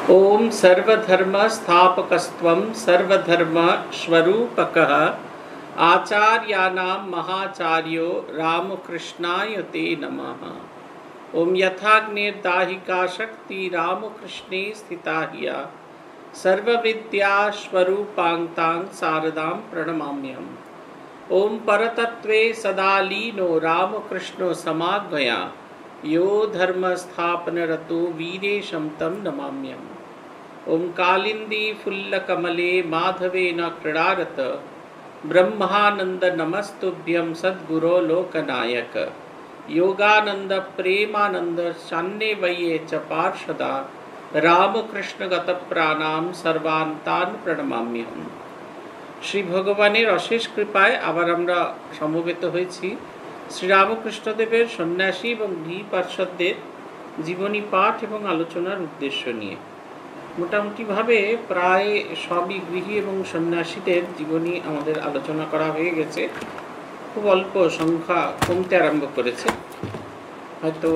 ओम सर्वधर्म स्थापकस्त्वं सर्वधर्म स्वरूपकः आचार्याणां महाचार्यो रामकृष्णाय ते नमः। ओम यथाग्निर्दाहिका शक्ति रामकृष्णे स्थिता हिया सर्वविद्या स्वरूपांतां शारदां प्रणमाम्यहम्। ओम परतत्वे सदा लीनो रामकृष्णो समाग्मया यो धर्म स्थापन रतो वीरेशं तं नमाम्यहम्। ओम कालिंदी फुल्लकमले माधवेन क्रीडारत ब्रह्मानंद नमस्तुभ्यं सद्गुरो लोकनायक योगानंद प्रेमानंद शान्ये वये च पार्षदा रामकृष्णगत प्राणाम सर्वान्तान् प्रणमाम्यहम्। श्री भगवानेर अशेष कृपाয় আবার আমরা সমবেত হয়েছি শ্রীরামকৃষ্ণদেবের সন্ন্যাসী এবং গৃহী পার্ষদদের জীবনী পাঠ এবং আলোচনার উদ্দেশ্য নিয়ে। মোটামুটিভাবে প্রায় সবই গৃহী এবং সন্ন্যাসীদের জীবনী আমাদের আলোচনা করা হয়ে গেছে। খুব অল্প সংখ্যা কমতে আরম্ভ করেছে, হয়তো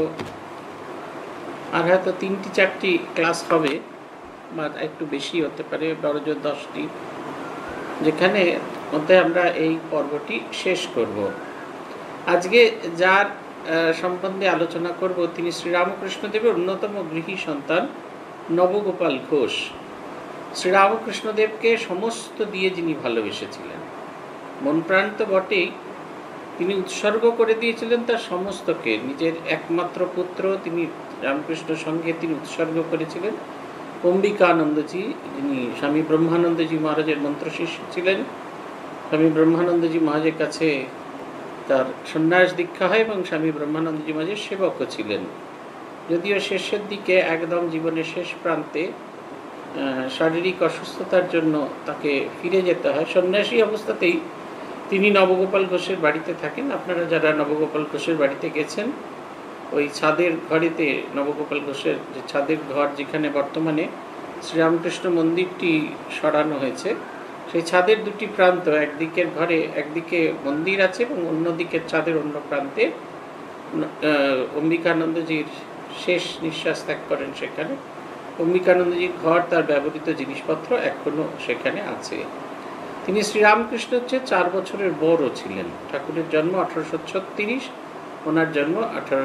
3-4টি ক্লাস হবে বা একটু বেশি হতে পারে, বড়জোর 10টি, যেখানে মধ্যে আমরা এই পর্বটি শেষ করব। আজকে যার সম্বন্ধে আলোচনা করব তিনি শ্রীরামকৃষ্ণদেবের অন্যতম গৃহী সন্তান নবগোপাল ঘোষ। শ্রীরামকৃষ্ণদেবকে সমস্ত দিয়ে যিনি ভালোবেসেছিলেন, মন প্রাণ তো বটেই, তিনি উৎসর্গ করে দিয়েছিলেন তার সমস্তকে। নিজের একমাত্র পুত্র তিনি রামকৃষ্ণ সঙ্গে তিনি উৎসর্গ করেছিলেন। অম্বিকানন্দজি, যিনি স্বামী ব্রহ্মানন্দজি মহারাজের মন্ত্র শিষ্য ছিলেন, স্বামী ব্রহ্মানন্দজি মহারাজের কাছে তার সন্ন্যাস দীক্ষা হয় এবং স্বামী ব্রহ্মানন্দজি মহারাজের সেবকও ছিলেন। যদিও শেষের দিকে একদম জীবনের শেষ প্রান্তে শারীরিক অসুস্থতার জন্য তাকে ফিরে যেতে হয়, সন্ন্যাসী অবস্থাতেই তিনি নবগোপাল ঘোষের বাড়িতে থাকেন। আপনারা যারা নবগোপাল ঘোষের বাড়িতে গেছেন, ওই ছাদের ঘরেতে নবগোপাল ঘোষের যে ছাদের ঘর, যেখানে বর্তমানে শ্রীরামকৃষ্ণ মন্দিরটি সরানো হয়েছে, সেই ছাদের দুটি প্রান্ত, একদিকের ঘরে একদিকে মন্দির আছে এবং অন্যদিকের ছাদের অন্য প্রান্তে অম্বিকানন্দজির শেষ নিঃশ্বাস ত্যাগ করেন। সেখানে অম্বিকানন্দজির ঘর, তার ব্যবহৃত জিনিসপত্র এখনও সেখানে আছে। তিনি শ্রীরামকৃষ্ণের চেয়ে 4 বছরের বড় ছিলেন। ঠাকুরের জন্ম 1836, ওনার জন্ম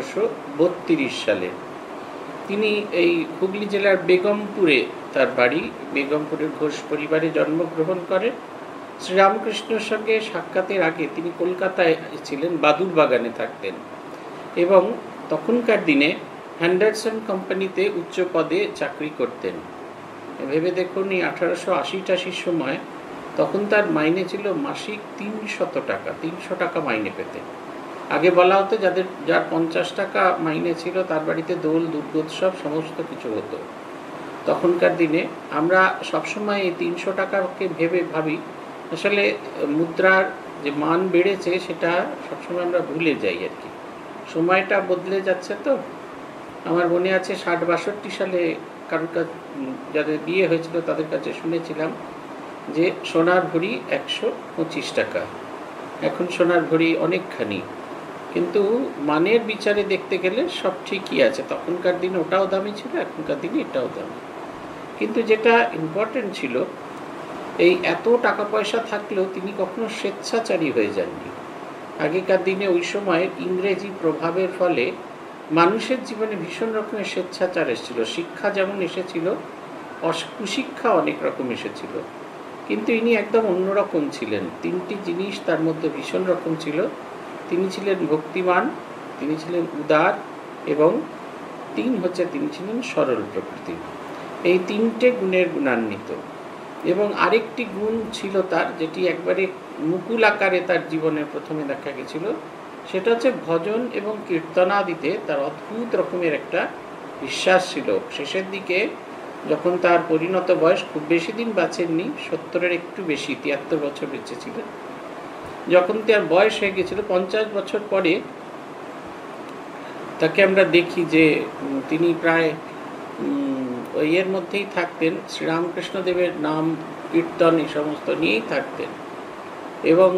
1832 সালে। তিনি এই হুগলি জেলার বেগমপুরে তার বাড়ি, বেগমপুরের ঘোষ পরিবারে জন্মগ্রহণ করেন। শ্রীরামকৃষ্ণের সঙ্গে সাক্ষাতের আগে তিনি কলকাতায় ছিলেন, বাদুর বাগানে থাকতেন এবং তখনকার দিনে হ্যান্ডারসন কোম্পানিতে উচ্চ পদে চাকরি করতেন। ভেবে দেখুন, এই 1880-টাশির সময় তখন তার মাইনে ছিল মাসিক 300 টাকা। 300 টাকা মাইনে পেতেন। আগে বলা হতো যার 50 টাকা মাইনে ছিল তার বাড়িতে দোল দুর্গোৎসব সমস্ত কিছু হতো। তখনকার দিনে আমরা সবসময় এই 300 টাকাকে ভাবি আসলে মুদ্রার যে মান বেড়েছে সেটা সবসময় আমরা ভুলে যাই আর কি। সময়টা বদলে যাচ্ছে। তো আমার মনে আছে 60-62 সালে কারোর কাছে, যাদের বিয়ে হয়েছিল তাদের কাছে শুনেছিলাম যে সোনার ভরি 125 টাকা। এখন সোনার ভরি অনেকখানি, কিন্তু মানের বিচারে দেখতে গেলে সব ঠিকই আছে। তখনকার দিনে ওটাও দামি ছিল, এখনকার দিনে এটাও দামি। কিন্তু যেটা ইম্পর্টেন্ট ছিল, এই এত টাকা পয়সা থাকলেও তিনি কখনো স্বেচ্ছাচারী হয়ে যাননি। আগেকার দিনে ওই সময় ইংরেজি প্রভাবের ফলে মানুষের জীবনে ভীষণ রকমের স্বেচ্ছাচার এসেছিল। শিক্ষা যেমন এসেছিল, কুশিক্ষা অনেক রকম এসেছিল, কিন্তু ইনি একদম অন্যরকম ছিলেন। 3টি জিনিস তার মধ্যে ভীষণ রকম ছিল। তিনি ছিলেন ভক্তিমান, তিনি ছিলেন উদার এবং তিনি ছিলেন সরল প্রকৃতি। এই 3টে গুণের গুণান্বিত। এবং আরেকটি গুণ ছিল তার, যেটি একবারে মুকুল আকারে তার জীবনে প্রথমে দেখা গেছিল, সেটা হচ্ছে ভজন এবং কীর্তনাদিতে তার অদ্ভুত রকমের একটা বিশ্বাস ছিল। শেষের দিকে যখন তার পরিণত বয়স, খুব বেশি দিন বাঁচেননি, 70-এর একটু বেশি, 73 বছর বেঁচেছিলেন। যখন তার বয়স হয়ে গেছিল 50 বছর পরে, তাকে আমরা দেখি যে তিনি প্রায় এর মধ্যেই থাকতেন, শ্রীরামকৃষ্ণদেবের নাম কীর্তন এই সমস্ত নিয়েই থাকতেন। এবং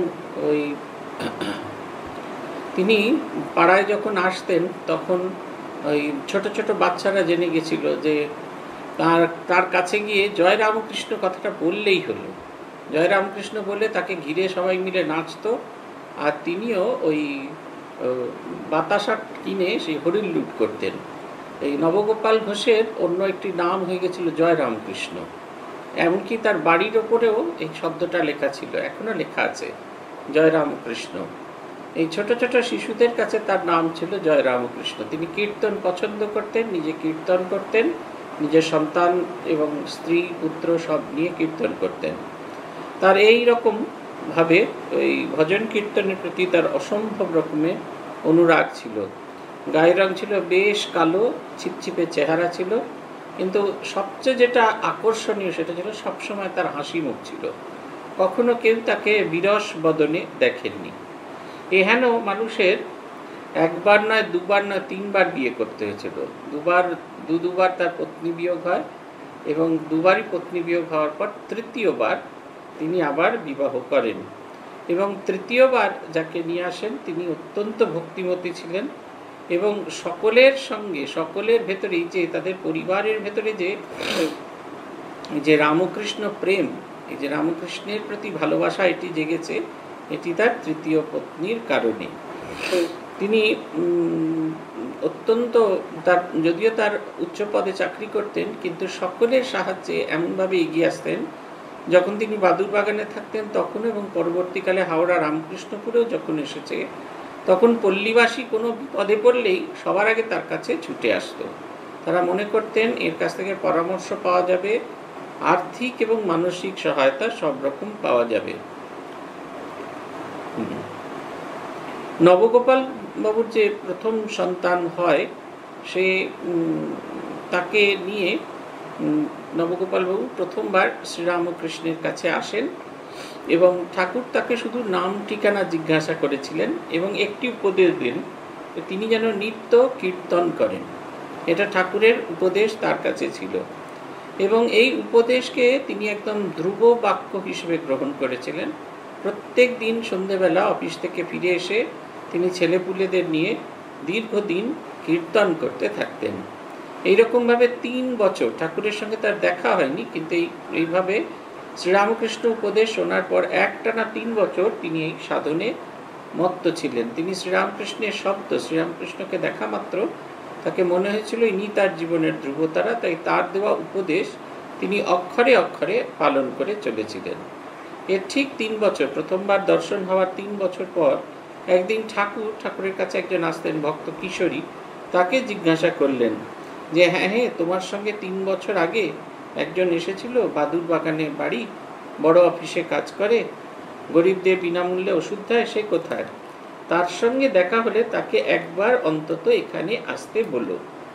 তিনি পাড়ায় যখন আসতেন তখন ওই ছোট ছোট বাচ্চারা জেনে গেছিল যে তার তার কাছে গিয়ে জয় রামকৃষ্ণ কথাটা বললেই হলো। জয় রামকৃষ্ণ বলে তাকে ঘিরে সবাই মিলে নাচতো, আর তিনিও ওই বাতাসা কিনে সেই হরিণ লুট করতেন। এই নবগোপাল ঘোষের অন্য একটি নাম হয়ে গেছিল জয় রামকৃষ্ণ। এমনকি তার বাড়ির ওপরেও এই শব্দটা লেখা ছিল, এখনো লেখা আছে জয় রামকৃষ্ণ। এই ছোট ছোট শিশুদের কাছে তার নাম ছিল জয় রামকৃষ্ণ। তিনি কীর্তন পছন্দ করতেন, নিজে কীর্তন করতেন, নিজের সন্তান এবং স্ত্রী পুত্র সব নিয়ে কীর্তন করতেন। তার এই রকম ভাবে ওই ভজন কীর্তনের প্রতি তার অসম্ভব রকমের অনুরাগ ছিল। গায়ের রং ছিল বেশ কালো, ছিপছিপে চেহারা ছিল, কিন্তু সবচেয়ে যেটা আকর্ষণীয় সেটা ছিল সবসময় তার হাসি মুখ ছিল। কখনো কেউ তাকে বিরস বদনে দেখেননি। এহেন মানুষের একবার নয়, দুবার নয়, তিনবার বিয়ে করতে হয়েছিল। দুবার তার পত্নী বিয়োগ হয়, এবং দুবারই পত্নী বিয়োগ হওয়ার পর তৃতীয়বার তিনি আবার বিবাহ করেন। এবং তৃতীয়বার যাকে নিয়ে আসেন তিনি অত্যন্ত ভক্তিমতী ছিলেন, এবং সকলের সঙ্গে, সকলের ভেতরেই যে তাদের পরিবারের ভেতরে যে রামকৃষ্ণ প্রেম, এই যে রামকৃষ্ণের প্রতি ভালোবাসা এটি জেগেছে, এটি তার তৃতীয় পত্নীর কারণে। তিনি অত্যন্ত যদিও তার উচ্চ পদে চাকরি করতেন, কিন্তু সকলের সাহায্যে এমনভাবে এগিয়ে আসতেন, যখন তিনি বাদুরবাগানে থাকতেন তখন এবং পরবর্তীকালে হাওড়া রামকৃষ্ণপুরেও যখন এসেছে, তখন পল্লীবাসী কোনো বিপদে পড়লেই সবার আগে তার কাছে ছুটে আসতো। তারা মনে করতেন এর কাছ থেকে পরামর্শ পাওয়া যাবে, আর্থিক এবং মানসিক সহায়তা সব রকম পাওয়া যাবে। নবগোপাল বাবুর যে প্রথম সন্তান হয়, সে তাকে নিয়ে নবগোপাল বাবু প্রথমবার শ্রীরামকৃষ্ণের কাছে আসেন, এবং ঠাকুর তাকে শুধু নাম ঠিকানা জিজ্ঞাসা করেছিলেন এবং একটি উপদেশ দেন, তিনি যেন নিত্য কীর্তন করেন। এটা ঠাকুরের উপদেশ তার কাছে ছিল, এবং এই উপদেশকে তিনি একদম ধ্রুব বাক্য হিসেবে গ্রহণ করেছিলেন। প্রত্যেক দিন সন্ধ্যেবেলা অফিস থেকে ফিরে এসে তিনি ছেলেপুলেদের নিয়ে দীর্ঘদিন কীর্তন করতে থাকতেন। এইরকমভাবে 3 বছর ঠাকুরের সঙ্গে তার দেখা হয়নি, কিন্তু এইভাবে শ্রীরামকৃষ্ণ উপদেশ শোনার পর একটানা 3 বছর তিনি এই সাধনে মত্ত ছিলেন। তিনি শ্রীরামকৃষ্ণের শব্দ, শ্রীরামকৃষ্ণকে দেখা মাত্র তাকে মনে হয়েছিল ইনি তার জীবনের ধ্রুবতারা, তাই তার দেওয়া উপদেশ তিনি অক্ষরে অক্ষরে পালন করে চলেছিলেন। এর ঠিক 3 বছর, প্রথমবার দর্শন হওয়ার 3 বছর পর একদিন ঠাকুরের কাছে একজন আসতেন ভক্ত কিশোরী, তাকে জিজ্ঞাসা করলেন যে হ্যাঁ, তোমার সঙ্গে 3 বছর আগে একজন এসেছিল, বাদুর বাগানে বাড়ি, বড় অফিসে কাজ করে, গরিবদের বিনামূল্যে ওষুধ দেয়, সে কোথায়? তার সঙ্গে দেখা হলে তাকে একবার অন্তত এখানে আসতে বলো।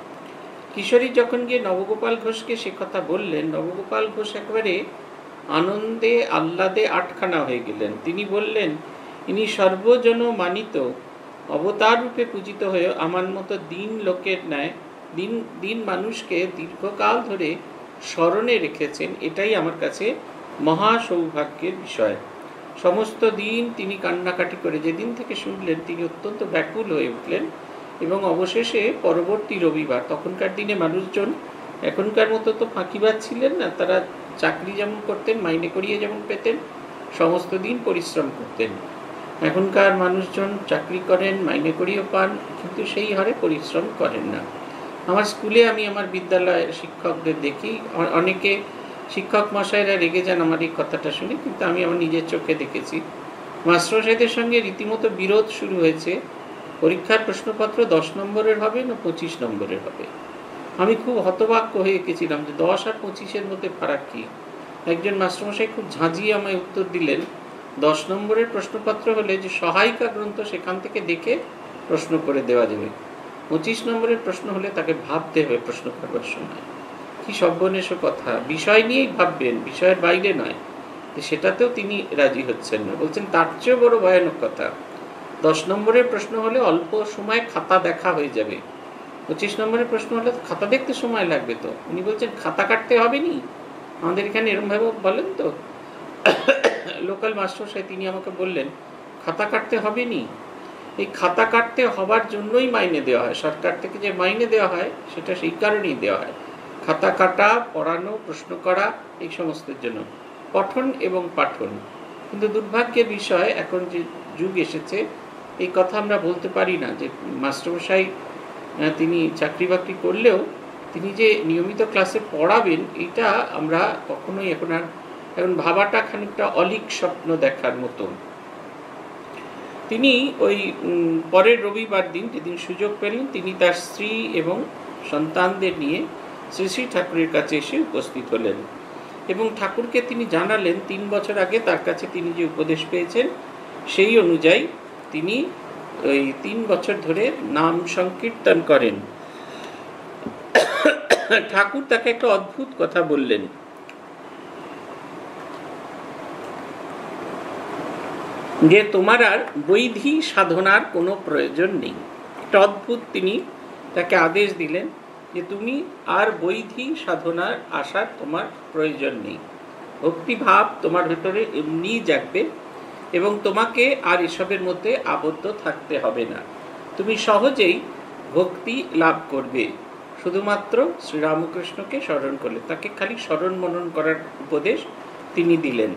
কিশোরী যখন গিয়ে নবগোপাল ঘোষকে সে কথা বললেন, নবগোপাল ঘোষ একবারে আনন্দে আহ্লাদে আটখানা হয়ে গেলেন। তিনি বললেন, ইনি সর্বজন মানিত অবতার রূপে পূজিত হয়ে আমার মতো দিন লোকের ন্যায় দিন মানুষকে দীর্ঘকাল ধরে স্মরণে রেখেছেন, এটাই আমার কাছে মহা সৌভাগ্যের বিষয়। সমস্ত দিন তিনি কান্নাকাটি করে, যেদিন থেকে শুনলেন তিনি অত্যন্ত ব্যাকুল হয়ে উঠলেন, এবং অবশেষে পরবর্তী রবিবার, তখনকার দিনে মানুষজন এখনকার মতো তো ফাঁকিবাজ ছিলেন না, তারা চাকরি যেমন করতেন, মাইনে করিয়ে যেমন পেতেন, সমস্ত দিন পরিশ্রম করতেন। এখনকার মানুষজন চাকরি করেন, মাইনে করিয়েও পান, কিন্তু সেই হারে পরিশ্রম করেন না। আমার স্কুলে আমি আমার বিদ্যালয়ের শিক্ষকদের দেখি, অনেকে শিক্ষক মশাইরা রেগে যান আমার এই কথাটা শুনে, কিন্তু আমি আমার নিজের চোখে দেখেছি মাস্টারমশাইদের সঙ্গে রীতিমতো বিরোধ শুরু হয়েছে, পরীক্ষার প্রশ্নপত্র 10 নম্বরের হবে না 25 নম্বরের হবে। আমি খুব হতবাক্য হয়ে গেছিলাম যে 10 আর 25-এর মধ্যে ফারাক কী। একজন মাস্টারমশাই খুব ঝাঁঝিয়ে আমায় উত্তর দিলেন, 10 নম্বরের প্রশ্নপত্র হলে যে সহায়িকা গ্রন্থ সেখান থেকে দেখে প্রশ্ন করে দেওয়া যাবে, 25 নম্বরের প্রশ্ন হলে তাকে ভাবতে হবে প্রশ্ন করবার সময়। কি সর্বনেশ কথা, বিষয় নিয়েই ভাববেন, বিষয়ের বাইরে নয়। সেটাতেও তিনি রাজি হচ্ছেন না, বলছেন তার চেয়েও বড় ভয়ানক কথা, 10 নম্বরের প্রশ্ন হলে অল্প সময় খাতা দেখা হয়ে যাবে, 25 নম্বরের প্রশ্ন হলে খাতা দেখতে সময় লাগবে। তো উনি বলছেন খাতা কাটতে হবে নি, আমাদের এখানে এরমভাবে বলেন তো লোকাল মাস্টারমশাই, তিনি আমাকে বললেন খাতা কাটতে হবে নি, এই খাতা কাটতে হবার জন্যই মাইনে দেওয়া হয়, সরকার থেকে যে মাইনে দেওয়া হয় সেটা সেই কারণেই দেওয়া হয়, খাতা কাটা, পড়ানো, প্রশ্ন করা, এই সমস্তের জন্য পঠন এবং পাঠন। কিন্তু দুর্ভাগ্যের বিষয়, এখন যে যুগ এসেছে, এই কথা আমরা বলতে পারি না যে মাস্টারমশাই তিনি চাকরি বাকরি করলেও তিনি যে নিয়মিত ক্লাসে পড়াবেন, এটা আমরা কখনোই এখন ভাবাটা খানিকটা অলীক স্বপ্ন দেখার মতো। তিনি ওই পরের রবিবার দিন, যেদিন সুযোগ পেলেন, তিনি তার স্ত্রী এবং সন্তানদের নিয়ে শ্রী শ্রী ঠাকুরের কাছে এসে উপস্থিত হলেন এবং ঠাকুরকে তিনি জানালেন 3 বছর আগে তার কাছে তিনি যে উপদেশ পেয়েছেন সেই অনুযায়ী তিনি ওই 3 বছর ধরে নাম সংকীর্তন করেন। ঠাকুর তাকে একটা অদ্ভুত কথা বললেন, যে তোমার আর বৈধি সাধনার কোনো প্রয়োজন নেই। একটা অদ্ভুত তিনি তাকে আদেশ দিলেন যে তুমি আর বৈধি সাধনার আসার তোমার প্রয়োজন নেই। ভক্তিভাব তোমার ভেতরে এমনি জাগবে এবং তোমাকে আর এসবের মধ্যে আবদ্ধ থাকতে হবে না। তুমি সহজেই ভক্তি লাভ করবে শুধুমাত্র শ্রীরামকৃষ্ণকে স্মরণ করলে। তাকে খালি স্মরণ মনন করার উপদেশ তিনি দিলেন।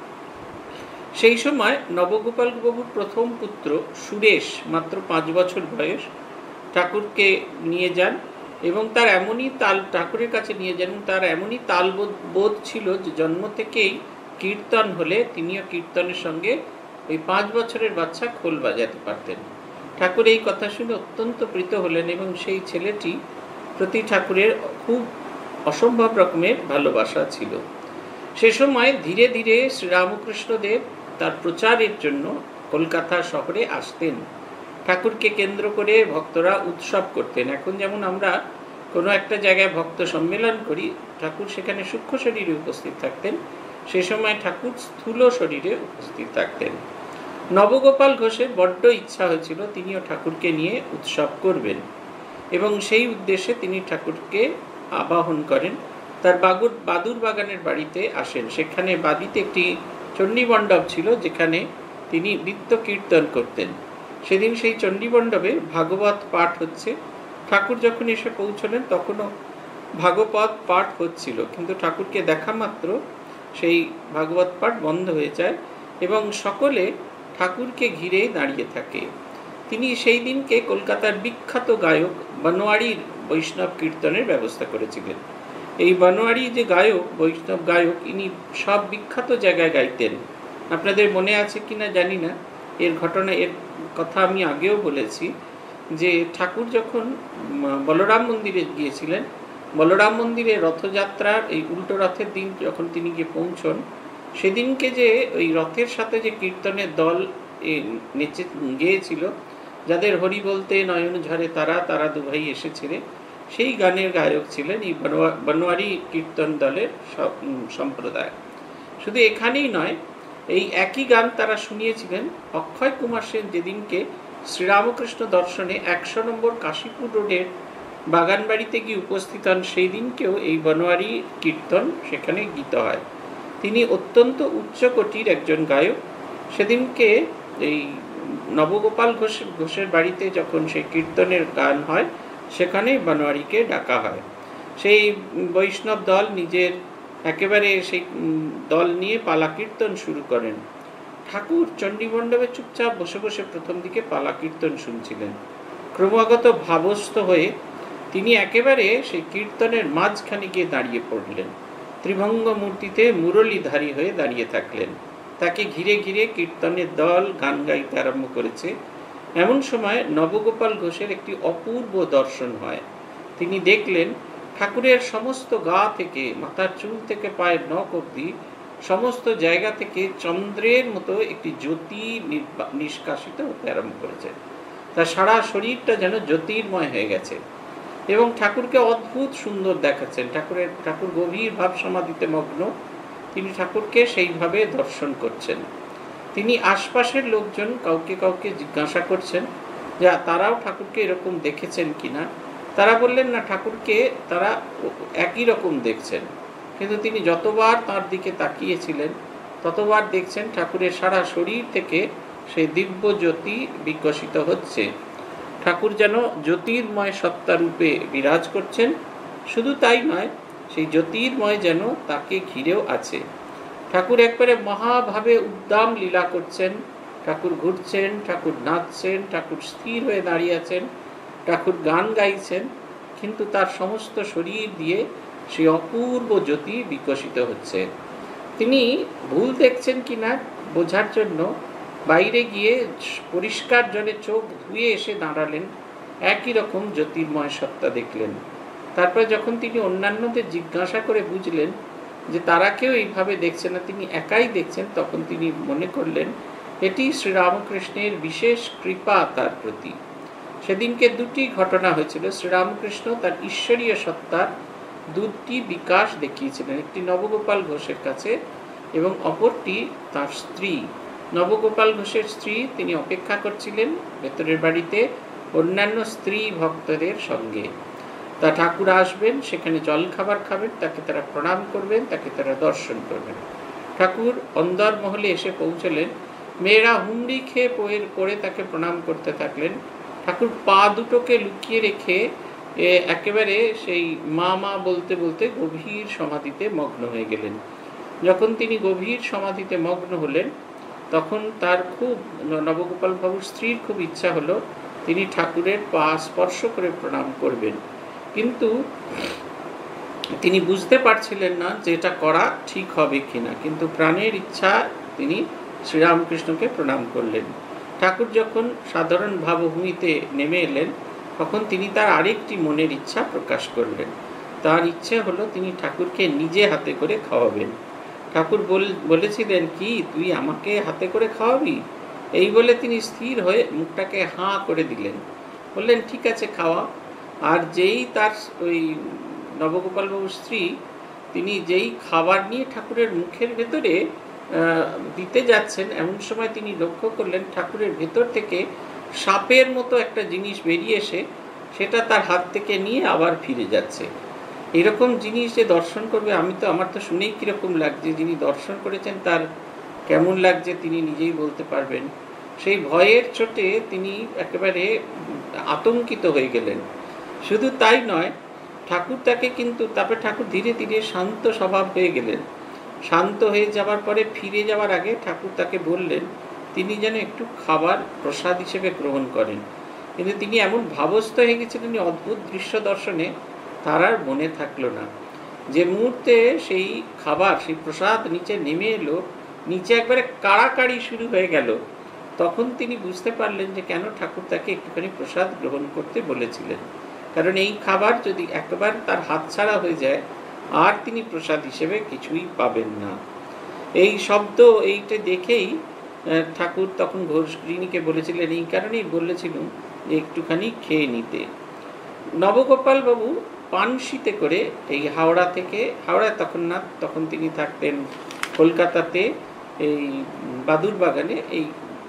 সেই সময় নবগোপাল বাবুর প্রথম পুত্র সুরেশ, মাত্র 5 বছর বয়স, ঠাকুরকে নিয়ে যান এবং তার এমনই ঠাকুরের কাছে নিয়ে যান, তার এমনই বোধ ছিল যে জন্ম থেকেই কীর্তন হলে তিনিও কীর্তনের সঙ্গে ওই 5 বছরের বাচ্চা খোল বাজাতে পারতেন। ঠাকুর এই কথা শুনে অত্যন্ত প্রীত হলেন এবং সেই ছেলেটি প্রতি ঠাকুরের খুব অসম্ভব রকমের ভালোবাসা ছিল। সে সময় ধীরে ধীরে শ্রীরামকৃষ্ণদেব তার প্রচারের জন্য কলকাতা শহরে আসতেন। ঠাকুরকে কেন্দ্র করে ভক্তরা উৎসব করতেন। এখন যেমন আমরা কোনো একটা জায়গায় ভক্ত সম্মেলন করি, ঠাকুর সেখানে সূক্ষ্ম শরীরে উপস্থিত থাকতেন, সে সময় ঠাকুর স্থূল শরীরে উপস্থিত থাকতেন। নবগোপাল ঘোষের বড্ড ইচ্ছা হয়েছিল তিনিও ঠাকুরকে নিয়ে উৎসব করবেন এবং সেই উদ্দেশ্যে তিনি ঠাকুরকে আবাহন করেন। তার বাদুর বাগানের বাড়িতে আসেন। সেখানে বাড়িতে একটি চণ্ডীমণ্ডপ ছিল যেখানে তিনি নিত্য কীর্তন করতেন। সেদিন সেই চণ্ডীমণ্ডপে ভাগবত পাঠ হচ্ছে। ঠাকুর যখন এসে পৌঁছলেন তখনও ভাগবত পাঠ হচ্ছিল, কিন্তু ঠাকুরকে দেখা মাত্র সেই ভাগবত পাঠ বন্ধ হয়ে যায় এবং সকলে ঠাকুরকে ঘিরেই দাঁড়িয়ে থাকে। তিনি সেই দিনকে কলকাতার বিখ্যাত গায়ক বনোয়ারির বৈষ্ণব কীর্তনের ব্যবস্থা করেছিলেন। এই বনোয়ারি যে গায়ক, বৈষ্ণব গায়ক, ইনি সব বিখ্যাত জায়গায় গাইতেন। আপনাদের মনে আছে কিনা জানি না, এর কথা আমি আগেও বলেছি যে ঠাকুর যখন বলরাম মন্দিরে গিয়েছিলেন, বলরাম মন্দিরে রথযাত্রার এই উল্টো রথের দিন যখন তিনি গিয়ে পৌঁছন, সেদিনকে যে ওই রথের সাথে যে কীর্তনের দল নেচে গেয়েছিল, যাদের হরি বলতে নয়ন ঝরে তারা, তারা দুভাই এসেছিলেন, সেই গানের গায়ক ছিলেন এই বনোয়ারি কীর্তন দলের সম্প্রদায়। শুধু এখানেই নয়, এই একই গান তারা শুনিয়েছিলেন অক্ষয় কুমার সেন যেদিনকে শ্রীরামকৃষ্ণ দর্শনে 100 নম্বর কাশীপুর রোডের বাগানবাড়িতে গিয়ে উপস্থিত হন। সেই দিনকেও এই বনোয়ারি কীর্তন সেখানে গীত হয়। তিনি অত্যন্ত উচ্চকোটির একজন গায়ক। সেদিনকে এই নবগোপাল ঘোষের বাড়িতে যখন সেই কীর্তনের গান হয়, সেখানে বনোয়ারিকে ডাকা হয়। সেই বৈষ্ণব দল নিজের একেবারে সেই দল নিয়ে পালা কীর্তন শুরু করেন। ঠাকুর চণ্ডীমণ্ডপে চুপচাপ বসে বসে প্রথম দিকে পালা কীর্তন শুনছিলেন। ক্রমাগত ভাবস্থ হয়ে তিনি একেবারে সেই কীর্তনের মাঝখানে গিয়ে দাঁড়িয়ে পড়লেন। ত্রিভঙ্গ মূর্তিতে মুরলীধারী হয়ে দাঁড়িয়ে থাকলেন। তাকে ঘিরে ঘিরে কীর্তনের দল গান গাইতে আরম্ভ করেছে। এমন সময় নবগোপাল ঘোষের একটি অপূর্ব দর্শন হয়। তিনি দেখলেন ঠাকুরের সমস্ত গা থেকে, মাথার চুল থেকে পায়ের নখ অবধি সমস্ত জায়গা থেকে চন্দ্রের মতো একটি জ্যোতি নিষ্কাশিত হতে আরম্ভ করেছে। তার সারা শরীরটা যেন জ্যোতির্ময় হয়ে গেছে এবং ঠাকুরকে অদ্ভুত সুন্দর দেখাচ্ছেন। ঠাকুর গভীর ভাব সমাধিতে মগ্ন। তিনি ঠাকুরকে সেইভাবে দর্শন করছেন। তিনি আশপাশের লোকজন কাউকে কাউকে জিজ্ঞাসা করছেন যে তারাও ঠাকুরকে এরকম দেখেছেন কিনা। তারা বললেন না, ঠাকুরকে তারা একই রকম দেখছেন, কিন্তু তিনি যতবার তার দিকে তাকিয়েছিলেন ততবার দেখছেন ঠাকুরের সারা শরীর থেকে সেই দিব্য জ্যোতি বিকশিত হচ্ছে। ঠাকুর যেন জ্যোতির্ময় সত্তা রূপে বিরাজ করছেন। শুধু তাই নয়, সেই জ্যোতির্ময় যেন তাকে ঘিরেও আছে। ঠাকুর একবারে মহাভাবে উদ্দাম লীলা করছেন, ঠাকুর ঘুরছেন, ঠাকুর নাচছেন, ঠাকুর স্থির হয়ে দাঁড়িয়ে আছেন, ঠাকুর গান গাইছেন, কিন্তু তার সমস্ত শরীর দিয়ে সেই অপূর্ব জ্যোতি বিকশিত হচ্ছে। তিনি ভুল দেখছেন কিনা বোঝার জন্য বাইরে গিয়ে পরিষ্কার জলে চোখ ধুয়ে এসে দাঁড়ালেন, একই রকম জ্যোতির্ময় সত্তা দেখলেন। তারপর যখন তিনি অন্যান্যদের জিজ্ঞাসা করে বুঝলেন যে তারা কেউ এইভাবে দেখছে না, তিনি একাই দেখছেন, তখন তিনি মনে করলেন এটি শ্রীরামকৃষ্ণের বিশেষ কৃপা তার প্রতি। সেদিনকে দুটি ঘটনা হয়েছিল। শ্রীরামকৃষ্ণ তার ঈশ্বরীয় সত্তার দুটি বিকাশ দেখিয়েছিলেন, একটি নবগোপাল ঘোষের কাছে এবং অপরটি তার স্ত্রী। নবগোপাল ঘোষের স্ত্রী, তিনি অপেক্ষা করছিলেন ভেতরের বাড়িতে অন্যান্য স্ত্রী ভক্তদের সঙ্গে। তা ঠাকুর আসবেন, সেখানে জলখাবার খাবেন, তাকে তারা প্রণাম করবেন, তাকে তারা দর্শন করবেন। ঠাকুর অন্দরমহলে এসে পৌঁছলেন, মেয়েরা হুমড়ি খেয়ে পড়ে তাকে প্রণাম করতে থাকলেন। ঠাকুর পা দুটোকে লুকিয়ে রেখে একেবারে সেই মা মা বলতে বলতে গভীর সমাধিতে মগ্ন হয়ে গেলেন। যখন তিনি গভীর সমাধিতে মগ্ন হলেন, তখন তার খুব, নবগোপাল বাবুর স্ত্রীর খুব ইচ্ছা হলো তিনি ঠাকুরের পা স্পর্শ করে প্রণাম করবেন, কিন্তু তিনি বুঝতে পারছিলেন না যে এটা করা ঠিক হবে কিনা, কিন্তু প্রাণের ইচ্ছা তিনি শ্রীরামকৃষ্ণকে প্রণাম করলেন। ঠাকুর যখন সাধারণ ভাবভূমিতে নেমে এলেন, তখন তিনি তার আরেকটি মনের ইচ্ছা প্রকাশ করলেন। তার ইচ্ছে হলো তিনি ঠাকুরকে নিজে হাতে করে খাওয়াবেন। ঠাকুর বলেছিলেন, কি তুই আমাকে হাতে করে খাওয়াবি? এই বলে তিনি স্থির হয়ে মুখটাকে হাঁ করে দিলেন, বললেন ঠিক আছে খাওয়া। আর যেই তার ওই নবগোপাল বাবুর স্ত্রী, তিনি যেই খাবার নিয়ে ঠাকুরের মুখের ভেতরে দিতে যাচ্ছেন, এমন সময় তিনি লক্ষ্য করলেন ঠাকুরের ভেতর থেকে সাপের মতো একটা জিনিস বেরিয়ে এসে সেটা তার হাত থেকে নিয়ে আবার ফিরে যাচ্ছে। এরকম জিনিস যে দর্শন করবে, আমার তো শুনেই কীরকম লাগছে, যিনি দর্শন করেছেন তার কেমন লাগছে তিনি নিজেই বলতে পারবেন। সেই ভয়ের চোটে তিনি একেবারে আতঙ্কিত হয়ে গেলেন। শুধু তাই নয়, ঠাকুর তাকে কিন্তু, তারপরে ঠাকুর ধীরে ধীরে শান্ত স্বভাব হয়ে গেলেন। শান্ত হয়ে যাওয়ার পরে ফিরে যাওয়ার আগে ঠাকুর তাকে বললেন তিনি যেন একটু খাবার প্রসাদ হিসেবে গ্রহণ করেন, কিন্তু তিনি এমন ভাবস্থ হয়ে গেছিলেন অদ্ভুত দৃশ্য দর্শনে, তার আর মনে থাকলো না। যে মুহূর্তে সেই খাবার, সেই প্রসাদ নিচে নেমে এলো, নিচে একবারে কাড়াকাড়ি শুরু হয়ে গেল, তখন তিনি বুঝতে পারলেন যে কেন ঠাকুর তাকে একটুখানি প্রসাদ গ্রহণ করতে বলেছিলেন। কারণ এই খাবার যদি একবার তার হাতছাড়া হয়ে যায়, আর তিনি প্রসাদ হিসেবে কিছুই পাবেন না। এই শব্দ এইটা দেখেই ঠাকুর তখন ঘোষগৃহিণীকে বলেছিলেন, এই কারণেই বলেছিলেন যে একটুখানি খেয়ে নিতে। নবগোপাল বাবু পানশিতে করে এই হাওড়ায় তখন না, তখন তিনি থাকতেন কলকাতাতে, এই বাদুর বাগানে, এই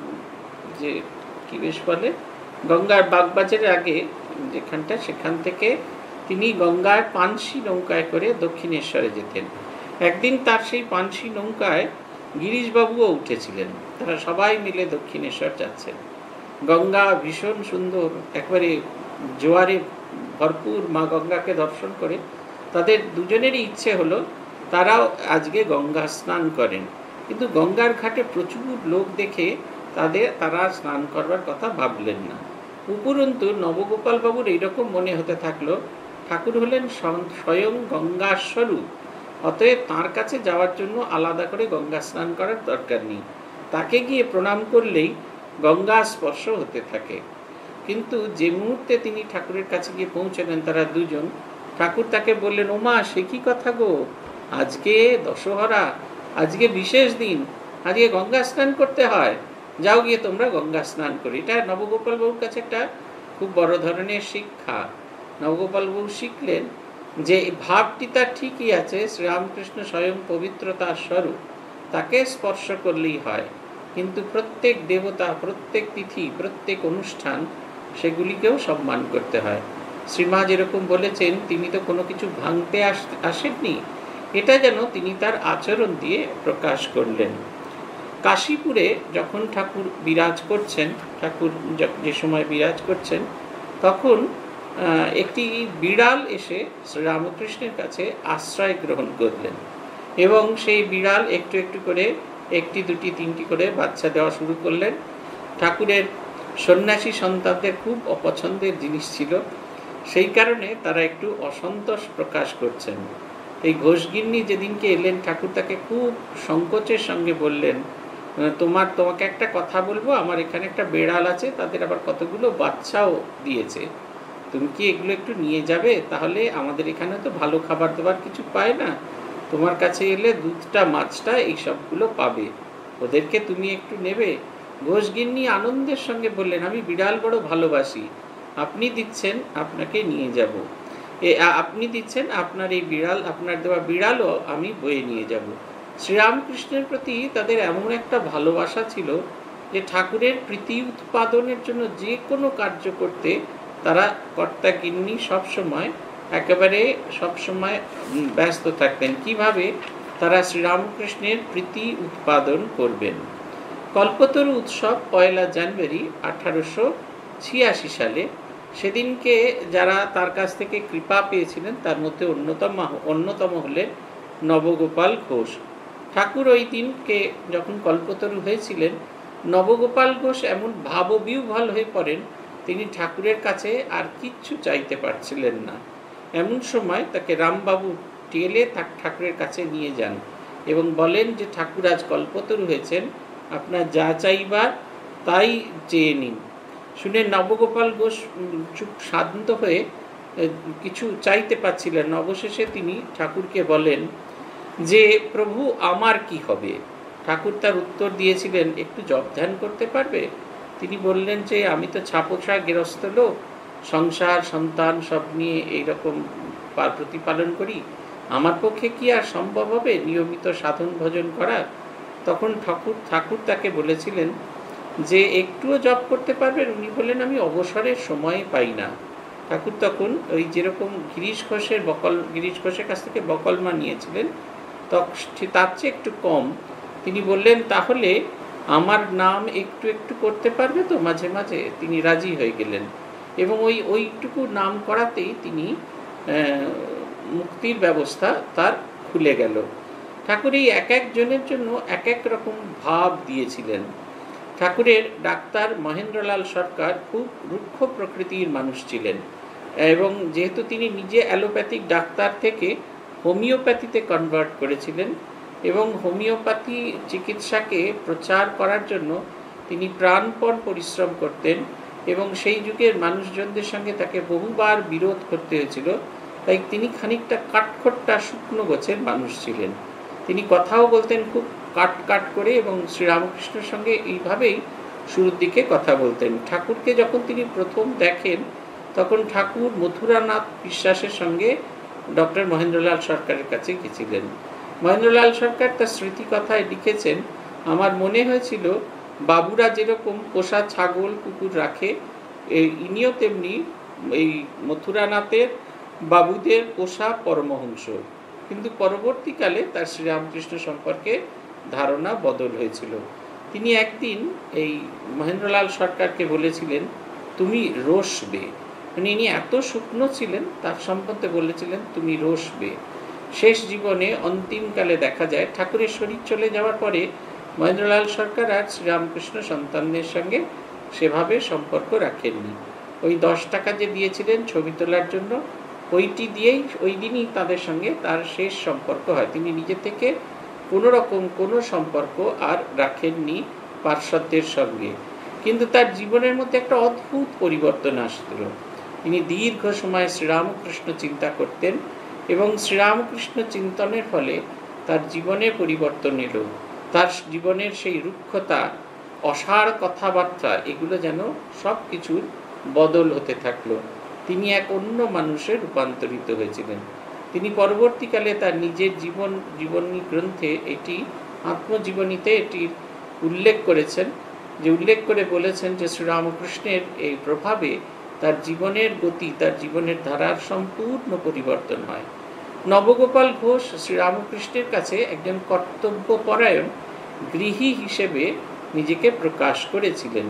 যে কি বেশ বলে গঙ্গার বাগবাজারের আগে যেখানটা, সেখান থেকে তিনি গঙ্গায় পানশি নৌকায় করে দক্ষিণেশ্বরে যেতেন। একদিন তার সেই পানশি নৌকায় গিরিশবাবুও উঠেছিলেন। তারা সবাই মিলে দক্ষিণেশ্বর যাচ্ছেন। গঙ্গা ভীষণ সুন্দর, একবারে জোয়ারে ভরপুর মা গঙ্গাকে দর্শন করে তাদের দুজনেরই ইচ্ছে হলো তারাও আজকে গঙ্গা স্নান করেন, কিন্তু গঙ্গার ঘাটে প্রচুর লোক দেখে তারা স্নান করবার কথা ভাবলেন না। উপরন্তু নবগোপাল বাবুর এইরকম মনে হতে থাকলো ঠাকুর হলেন স্বয়ং গঙ্গার স্বরূপ, অতএব তাঁর কাছে যাওয়ার জন্য আলাদা করে গঙ্গা স্নান করার দরকার নেই, তাকে গিয়ে প্রণাম করলেই গঙ্গা স্পর্শ হতে থাকে। কিন্তু যে মুহূর্তে তিনি ঠাকুরের কাছে গিয়ে পৌঁছলেন তারা দুজন, ঠাকুর তাকে বললেন, ওমা সে কি কথা গো, আজকে দশহরা, আজকে বিশেষ দিন, আজকে গঙ্গা স্নান করতে হয়, যাও গিয়ে তোমরা গঙ্গা স্নান করি। এটা নবগোপাল বাবুর কাছে একটা খুব বড় ধরনের শিক্ষা। নবগোপাল বাবু শিখলেন যে ভাবটি তার ঠিকই আছে, শ্রীরামকৃষ্ণ স্বয়ং পবিত্রতার স্বরূপ, তাকে স্পর্শ করলেই হয়, কিন্তু প্রত্যেক দেবতা, প্রত্যেক তিথি, প্রত্যেক অনুষ্ঠান, সেগুলিকেও সম্মান করতে হয়। শ্রীমা যেরকম বলেছেন, তিনি তো কোনো কিছু ভাঙতে আসেননি, এটা যেন তিনি তার আচরণ দিয়ে প্রকাশ করলেন। কাশীপুরে যখন ঠাকুর বিরাজ করছেন, ঠাকুর যে সময় বিরাজ করছেন, তখন একটি বিড়াল এসে শ্রীরামকৃষ্ণের কাছে আশ্রয় গ্রহণ করলেন এবং সেই বিড়াল একটু একটু করে একটি দুটি তিনটি করে বাচ্চা দেওয়া শুরু করলেন। ঠাকুরের সন্ন্যাসী সন্তানদের খুব অপছন্দের জিনিস ছিল, সেই কারণে তারা একটু অসন্তোষ প্রকাশ করছেন। এই ঘোষগিন্নি যেদিনকে এলেন, ঠাকুর তাকে খুব সংকোচের সঙ্গে বললেন, তোমাকে একটা কথা বলবো, আমার এখানে একটা বেড়াল আছে, তাদের আবার কতগুলো বাচ্চাও দিয়েছে, তুমি কি এগুলো একটু নিয়ে যাবে? তাহলে আমাদের এখানে তো ভালো খাবার দাবার কিছু পায় না, তোমার কাছে এলে দুধটা মাছটা এই সবগুলো পাবে, ওদেরকে তুমি একটু নেবে? ঘোষগিন্নি আনন্দের সঙ্গে বললেন, আমি বিড়াল বড় ভালোবাসি, আপনি দিচ্ছেন, আপনাকে নিয়ে যাব, আপনি দিচ্ছেন, আপনার এই বিড়াল, আপনার দেওয়া বিড়ালও আমি বয়ে নিয়ে যাব। শ্রীরামকৃষ্ণের প্রতি তাদের এমন একটা ভালোবাসা ছিল যে ঠাকুরের প্রীতি উৎপাদনের জন্য যে কোনো কার্য করতে তারা কর্তা গিন্নি সবসময় ব্যস্ত থাকতেন, কিভাবে তারা শ্রীরামকৃষ্ণের প্রীতি উৎপাদন করবেন। কল্পতরু উৎসব 1 জানুয়ারি 1886 সালে, সেদিনকে যারা তার কাছ থেকে কৃপা পেয়েছিলেন তার মধ্যে অন্যতম হলেন নবগোপাল ঘোষ। ঠাকুর ওই দিনকে যখন কল্পতরু হয়েছিলেন, নবগোপাল ঘোষ এমন ভাববিহ্বল হয়ে পড়েন, তিনি ঠাকুরের কাছে আর কিচ্ছু চাইতে পারছিলেন না। এমন সময় তাকে রামবাবু টেলে ঠাকুরের কাছে নিয়ে যান এবং বলেন যে ঠাকুর আজ কল্পতরু হয়েছেন, আপনার যা চাইবার তাই চেয়ে নিন। শুনে নবগোপাল ঘোষ চুপ শান্ত হয়ে কিছু চাইতে পারছিলেন না। অবশেষে তিনি ঠাকুরকে বলেন যে প্রভু, আমার কি হবে? ঠাকুর তার উত্তর দিয়েছিলেন, একটু জপ ধ্যান করতে পারবে? তিনি বললেন যে আমি তো ছাপোষা গেরস্থ লোক, সংসার সন্তান সব নিয়ে এইরকম প্রতিপালন করি, আমার পক্ষে কি আর সম্ভব হবে নিয়মিত সাধন ভজন করা? তখন ঠাকুর তাকে বলেছিলেন যে একটুও জপ করতে পারবেন? উনি বললেন, আমি অবসরের সময় পাই না। ঠাকুর তখন ওই যেরকম গিরিশ ঘোষের কাছ থেকে বকলমা নিয়েছিলেন, তার চেয়ে একটু কম। তিনি বললেন, তাহলে আমার নাম একটু একটু করতে পারবে তো মাঝে মাঝে? তিনি রাজি হয়ে গেলেন এবং ওইটুকু নাম করাতেই তিনি মুক্তির ব্যবস্থা তার খুলে গেল। ঠাকুর এই এক একজনের জন্য এক এক রকম ভাব দিয়েছিলেন। ঠাকুরের ডাক্তার মহেন্দ্রলাল সরকার খুব রুক্ষ প্রকৃতির মানুষ ছিলেন এবং যেহেতু তিনি নিজে অ্যালোপ্যাথিক ডাক্তার থেকে হোমিওপ্যাথিতে কনভার্ট করেছিলেন এবং হোমিওপ্যাথি চিকিৎসাকে প্রচার করার জন্য তিনি প্রাণপণ পরিশ্রম করতেন এবং সেই যুগের মানুষজনদের সঙ্গে তাকে বহুবার বিরোধ করতে হয়েছিল, তাই তিনি খানিকটা কাঠখোট্টা শুকনো গোছের মানুষ ছিলেন। তিনি কথাও বলতেন খুব কাট করে এবং শ্রীরামকৃষ্ণের সঙ্গে এইভাবেই শুরুর দিকে কথা বলতেন। ঠাকুরকে যখন তিনি প্রথম দেখেন তখন ঠাকুর মথুরানাথ বিশ্বাসের সঙ্গে ডক্টর মহেন্দ্রলাল সরকারের কাছে গেছিলেন। মহেন্দ্রলাল সরকার তার স্মৃতিকথায় লিখেছেন, আমার মনে হয়েছিল বাবুরা যেরকম পোষা ছাগল কুকুর রাখে, ইনিও তেমনি এই মথুরানাথের বাবুদের পোষা পরমহংস। কিন্তু পরবর্তীকালে তার শ্রীরামকৃষ্ণ সম্পর্কে ধারণা বদল হয়েছিল। তিনি একদিন এই মহেন্দ্রলাল সরকারকে বলেছিলেন, তুমি রসবে, মানে ইনি এত শুকনো ছিলেন, তার সম্বন্ধে বলেছিলেন তুমি রসবে। শেষ জীবনে অন্তিমকালে দেখা যায় ঠাকুরের শরীর চলে যাওয়ার পরে মহেন্দ্রলাল সরকার আর শ্রীরামকৃষ্ণ সন্তানদের সঙ্গে সেভাবে সম্পর্ক রাখেননি। ওই 10 টাকা যে দিয়েছিলেন ছবি তোলার জন্য, ওইটি দিয়েই ওই দিনই তাদের সঙ্গে তার শেষ সম্পর্ক হয়। তিনি নিজে থেকে কোনো সম্পর্ক আর রাখেননি পার্শ্বদের সঙ্গে। কিন্তু তার জীবনের মধ্যে একটা অদ্ভুত পরিবর্তন আসছিল। তিনি দীর্ঘ সময় শ্রীরামকৃষ্ণ চিন্তা করতেন এবং শ্রীরামকৃষ্ণ চিন্তনের ফলে তার জীবনে পরিবর্তন এলো। তার জীবনের সেই রুক্ষতা, অসার কথাবার্তা, এগুলো যেন সব কিছুর বদল হতে থাকলো। তিনি এক অন্য মানুষে রূপান্তরিত হয়েছিলেন। তিনি পরবর্তীকালে তার নিজের জীবনী গ্রন্থে আত্মজীবনীতে এটির উল্লেখ করে বলেছেন যে শ্রীরামকৃষ্ণের এই প্রভাবে তার জীবনের গতি, তার জীবনের ধারার সম্পূর্ণ পরিবর্তন হয়। নবগোপাল ঘোষ শ্রীরামকৃষ্ণের কাছে একজন কর্তব্যপরায়ণ গৃহী হিসেবে নিজেকে প্রকাশ করেছিলেন।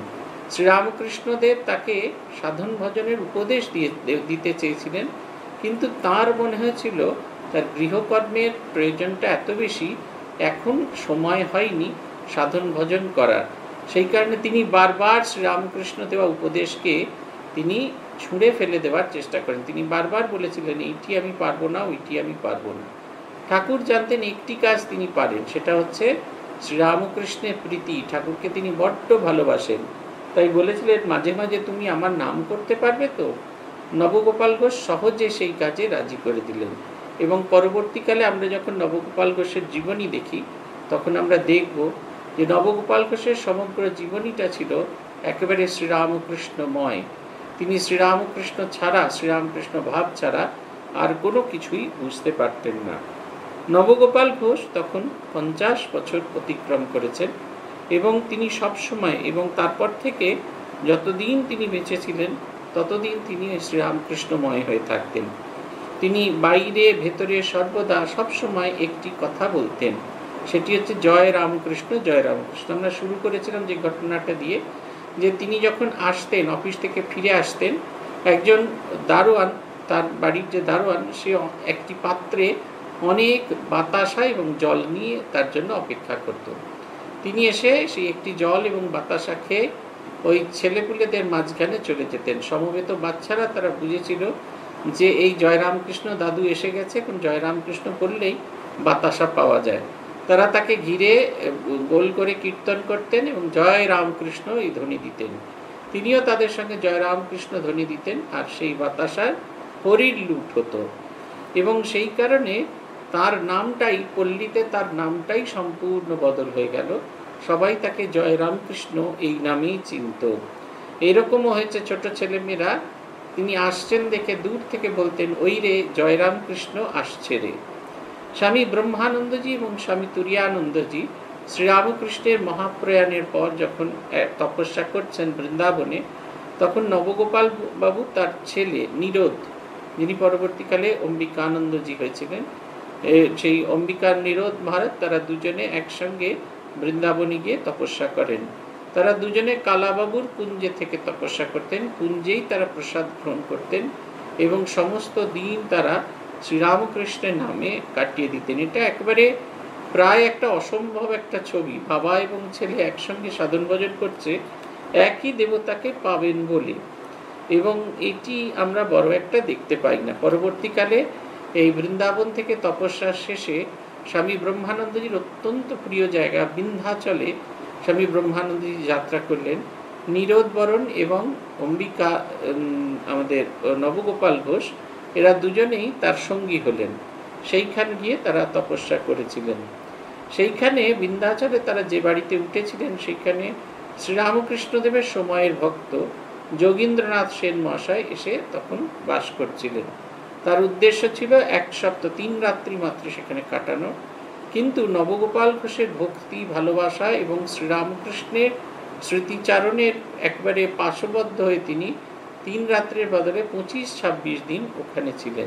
শ্রীরামকৃষ্ণদেব তাকে সাধন ভজনের উপদেশ দিতে চেয়েছিলেন, কিন্তু তার মনে হয়েছিল তার গৃহকর্মের প্রয়োজনটা এত বেশি, এখন সময় হয়নি সাধন ভজন করার। সেই কারণে তিনি বারবার শ্রীরামকৃষ্ণ দেওয়া উপদেশকে তিনি ছুঁড়ে ফেলে দেওয়ার চেষ্টা করেন। তিনি বারবার বলেছিলেন, এইটি আমি পারবো না, ওইটি আমি পারবো না। ঠাকুর জানতেন একটি কাজ তিনি পারেন, সেটা হচ্ছে শ্রীরামকৃষ্ণের প্রীতি। ঠাকুরকে তিনি বড্ড ভালোবাসেন, তাই বলেছিলেন, মাঝে মাঝে তুমি আমার নাম করতে পারবে তো? নবগোপাল ঘোষ সহজে সেই কাজে রাজি করে দিলেন। এবং পরবর্তীকালে আমরা যখন নবগোপাল ঘোষের জীবনী দেখি, তখন আমরা দেখব যে নবগোপাল ঘোষের সমগ্র জীবনীটা ছিল একেবারে শ্রীরামকৃষ্ণময়। তিনি শ্রীরামকৃষ্ণ ছাড়া, শ্রীরামকৃষ্ণ ভাব ছাড়া আর কোনো কিছুই বুঝতে পারতেন না। নবগোপাল ঘোষ তখন 50 বছর অতিক্রম করেছেন, এবং তিনি সবসময়, এবং তারপর থেকে যতদিন তিনি বেঁচে ছিলেন ততদিন তিনি শ্রীরামকৃষ্ণময় হয়ে থাকতেন। তিনি বাইরে ভেতরে সর্বদা সবসময় একটি কথা বলতেন, সেটি হচ্ছে জয় রামকৃষ্ণ, জয় রামকৃষ্ণ। আমরা শুরু করেছিলাম যে ঘটনাটা দিয়ে, যে তিনি যখন আসতেন, অফিস থেকে ফিরে আসতেন, একজন দারোয়ান, তার বাড়ির যে দারোয়ান, সে একটি পাত্রে অনেক বাতাসা এবং জল নিয়ে তার জন্য অপেক্ষা করত। তিনি এসে সেই একটি জল এবং বাতাসা খেয়ে ওই ছেলেপুলেদের মাঝখানে চলে যেতেন। সমবেত বাচ্চারা তারা বুঝেছিল যে এই জয়রামকৃষ্ণ দাদু এসে গেছে, এখন জয়রামকৃষ্ণ বললেই বাতাসা পাওয়া যায়। তারা তাকে ঘিরে গোল করে কীর্তন করতেন এবং জয় রামকৃষ্ণ এই ধ্বনি দিতেন। তিনিও তাদের সঙ্গে জয় রামকৃষ্ণ ধ্বনি দিতেন, আর সেই বাতাসার হরির লুট হতো। এবং সেই কারণে তার নামটাই, পল্লীতে তার নামটাই সম্পূর্ণ বদল হয়ে গেল। সবাই তাকে জয় রামকৃষ্ণ এই নামেই চিনত। এরকমও হয়েছে, ছোট ছেলেমেয়েরা তিনি আসছেন দেখে দূর থেকে বলতেন, ওই রে জয়রামকৃষ্ণ আসছে রে। স্বামী ব্রহ্মানন্দজি এবং স্বামী তুরীয়ানন্দজি শ্রীরামকৃষ্ণের মহাপ্রয়াণের পর যখন তপস্যা করছেন বৃন্দাবনে, তখন নবগোপাল বাবু তার ছেলে নিরোধ, যিনি পরবর্তীকালে অম্বিকানন্দজি হয়েছিলেন, সেই অম্বিকার নিরোধ মহারাজ, তারা দুজনে একসঙ্গে বৃন্দাবনে গিয়ে তপস্যা করেন। তারা দুজনে কালাবাবুর কুঞ্জে থেকে তপস্যা করতেন, কুঞ্জেই তারা প্রসাদ গ্রহণ করতেন এবং সমস্ত দিন তারা শ্রীরামকৃষ্ণের নামে কাটিয়ে দিতেন। এটা একেবারে প্রায় একটা অসম্ভব একটা ছবি, বাবা এবং ছেলে একসঙ্গে সাধন ভজন করছে একই দেবতাকে পাবেন বলে, এবং এটি আমরা বড় একটা দেখতে পাই না। পরবর্তীকালে এই বৃন্দাবন থেকে তপস্যা শেষে স্বামী ব্রহ্মানন্দজির অত্যন্ত প্রিয় জায়গা বিন্ধ্যাচলে স্বামী ব্রহ্মানন্দজি যাত্রা করলেন। নিরোধ বরণ এবং অম্বিকা, আমাদের নবগোপাল ঘোষ, এরা দুজনেই তার সঙ্গী হলেন। সেইখানে গিয়ে তারা তপস্যা করেছিলেন। সেইখানে বিন্ধ্যাচলে তারা যে বাড়িতে উঠেছিলেন, সেইখানে শ্রীরামকৃষ্ণদেবের সময়ের ভক্ত যোগীন্দ্রনাথ সেন মহাশয় এসে তখন বাস করছিলেন। তার উদ্দেশ্য ছিল 1 সপ্তাহ 3 রাত্রি মাত্র সেখানে কাটানো, কিন্তু নবগোপাল ঘোষের ভক্তি, ভালোবাসা এবং শ্রীরামকৃষ্ণের স্মৃতিচারণের একবারে পাশবদ্ধ হয়ে তিনি 3 রাত্রের বদলে 25-26 দিন ওখানে ছিলেন।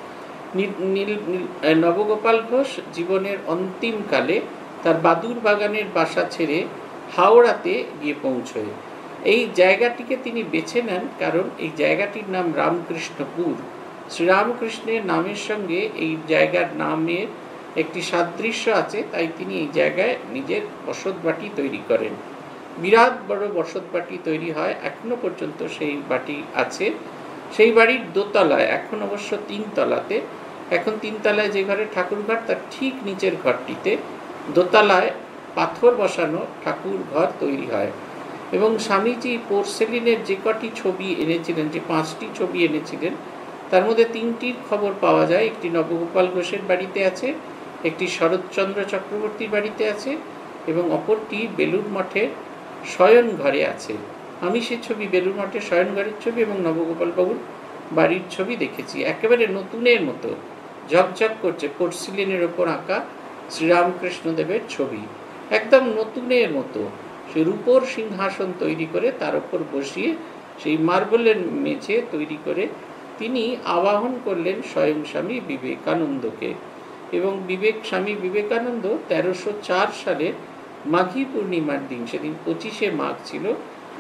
নবগোপাল ঘোষ জীবনের অন্তিমকালে তার বাদুর বাগানের বাসা ছেড়ে হাওড়াতে গিয়ে পৌঁছয়। এই জায়গাটিকে তিনি বেছে নেন কারণ এই জায়গাটির নাম রামকৃষ্ণপুর। শ্রীরামকৃষ্ণের নামের সঙ্গে এই জায়গার নামের একটি সাদৃশ্য আছে, তাই তিনি এই জায়গায় নিজের বসতবাটি তৈরি করেন। বিরাট বড় বসতবাটি তৈরি হয়, এখনো পর্যন্ত সেই বাটি আছে। সেই বাড়ির দোতলায়, এখন অবশ্য 3 তলাতে, এখন 3 তলায় যে ঘরে ঠাকুরঘর, তার ঠিক নিচের ঘরটিতে দোতলায় পাথর বসানো ঠাকুর ঘর তৈরি হয়। এবং স্বামীজি পোর্সেলিনের যে কটি ছবি এনেছিলেন, যে 5টি ছবি এনেছিলেন, তার মধ্যে 3টির খবর পাওয়া যায়। একটি নবগোপাল ঘোষের বাড়িতে আছে, একটি শরৎচন্দ্র চক্রবর্তীর বাড়িতে আছে, এবং অপরটি বেলুড় মঠের শয়ন ঘরে আছে। আমি সে ছবি, বেলুড় মঠের শয়ন ঘরের ছবি এবং নবগোপাল বাবুর বাড়ির ছবি দেখেছি। একেবারে নতুনের মতো ঝকঝক করছে, পোর্সেলিনের ওপর আঁকা শ্রীরামকৃষ্ণদেবের ছবি, একদম নতুনের মতো। সে রূপোর সিংহাসন তৈরি করে তার উপর বসিয়ে সেই মার্বেলের মেঝে তৈরি করে তিনি আবাহন করলেন স্বয়ং স্বামী বিবেকানন্দকে। এবং স্বামী বিবেকানন্দ 1304 সালে মাঘী পূর্ণিমার দিন, সেদিন 25শে মাঘ ছিল,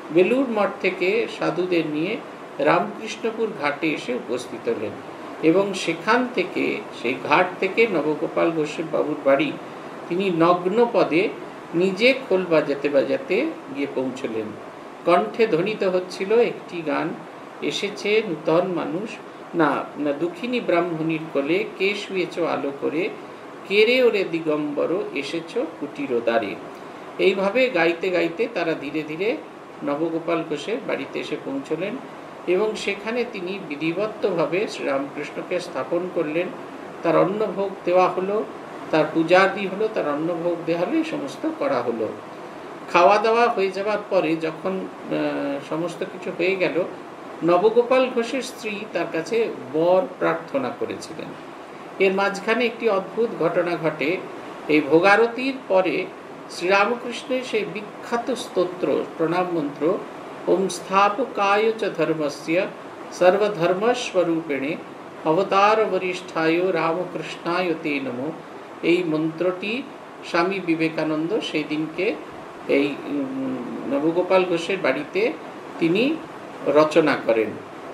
বেলুড় মঠ থেকে সাধুদের নিয়ে রামকৃষ্ণপুর ঘাটে এসে উপস্থিত হলেন এবং সেখান থেকে, সেই ঘাট থেকে নবগোপাল ঘোষের বাবুর বাড়ি তিনি নগ্ন পদে নিজে খোল বাজাতে বাজাতে গিয়ে পৌঁছলেন। কণ্ঠে ধ্বনিত হচ্ছিল একটি গান, এসেছে নূতন মানুষ, না না দুঃখিনী ব্রাহ্মণীর কোলে, কে শুয়েছ আলো করে, কেরে ওরে দিগম্বর, এসেছ কুটির দ্বারে। এইভাবে গাইতে গাইতে তারা ধীরে ধীরে নবগোপাল ঘোষের বাড়িতে এসে পৌঁছলেন এবং সেখানে তিনি বিধিবদ্ধভাবে শ্রীরামকৃষ্ণকে স্থাপন করলেন। তার অন্নভোগ দেওয়া হলো, তার পূজাদি হলো, তার অন্নভোগ দেওয়া হলো, এই সমস্ত করা হলো। খাওয়া দাওয়া হয়ে যাওয়ার পরে যখন সমস্ত কিছু হয়ে গেল, নবগোপাল ঘোষের স্ত্রী তার কাছে বর প্রার্থনা করেছিলেন। এর মাঝখানে একটি অদ্ভুত ঘটনা ঘটে। এই ভোগারতির পরে শ্রীরামকৃষ্ণের সেই বিখ্যাত স্তোত্র, প্রণাম মন্ত্র, ওম স্থাপকায় চ ধর্মস্য সর্বধর্মস্বরূপিণে অবতার বরিষ্ঠায় রামকৃষ্ণায় তে নমো, এই মন্ত্রটি স্বামী বিবেকানন্দ সেই দিনকে এই নবগোপাল ঘোষের বাড়িতে তিনি রচনা করেন।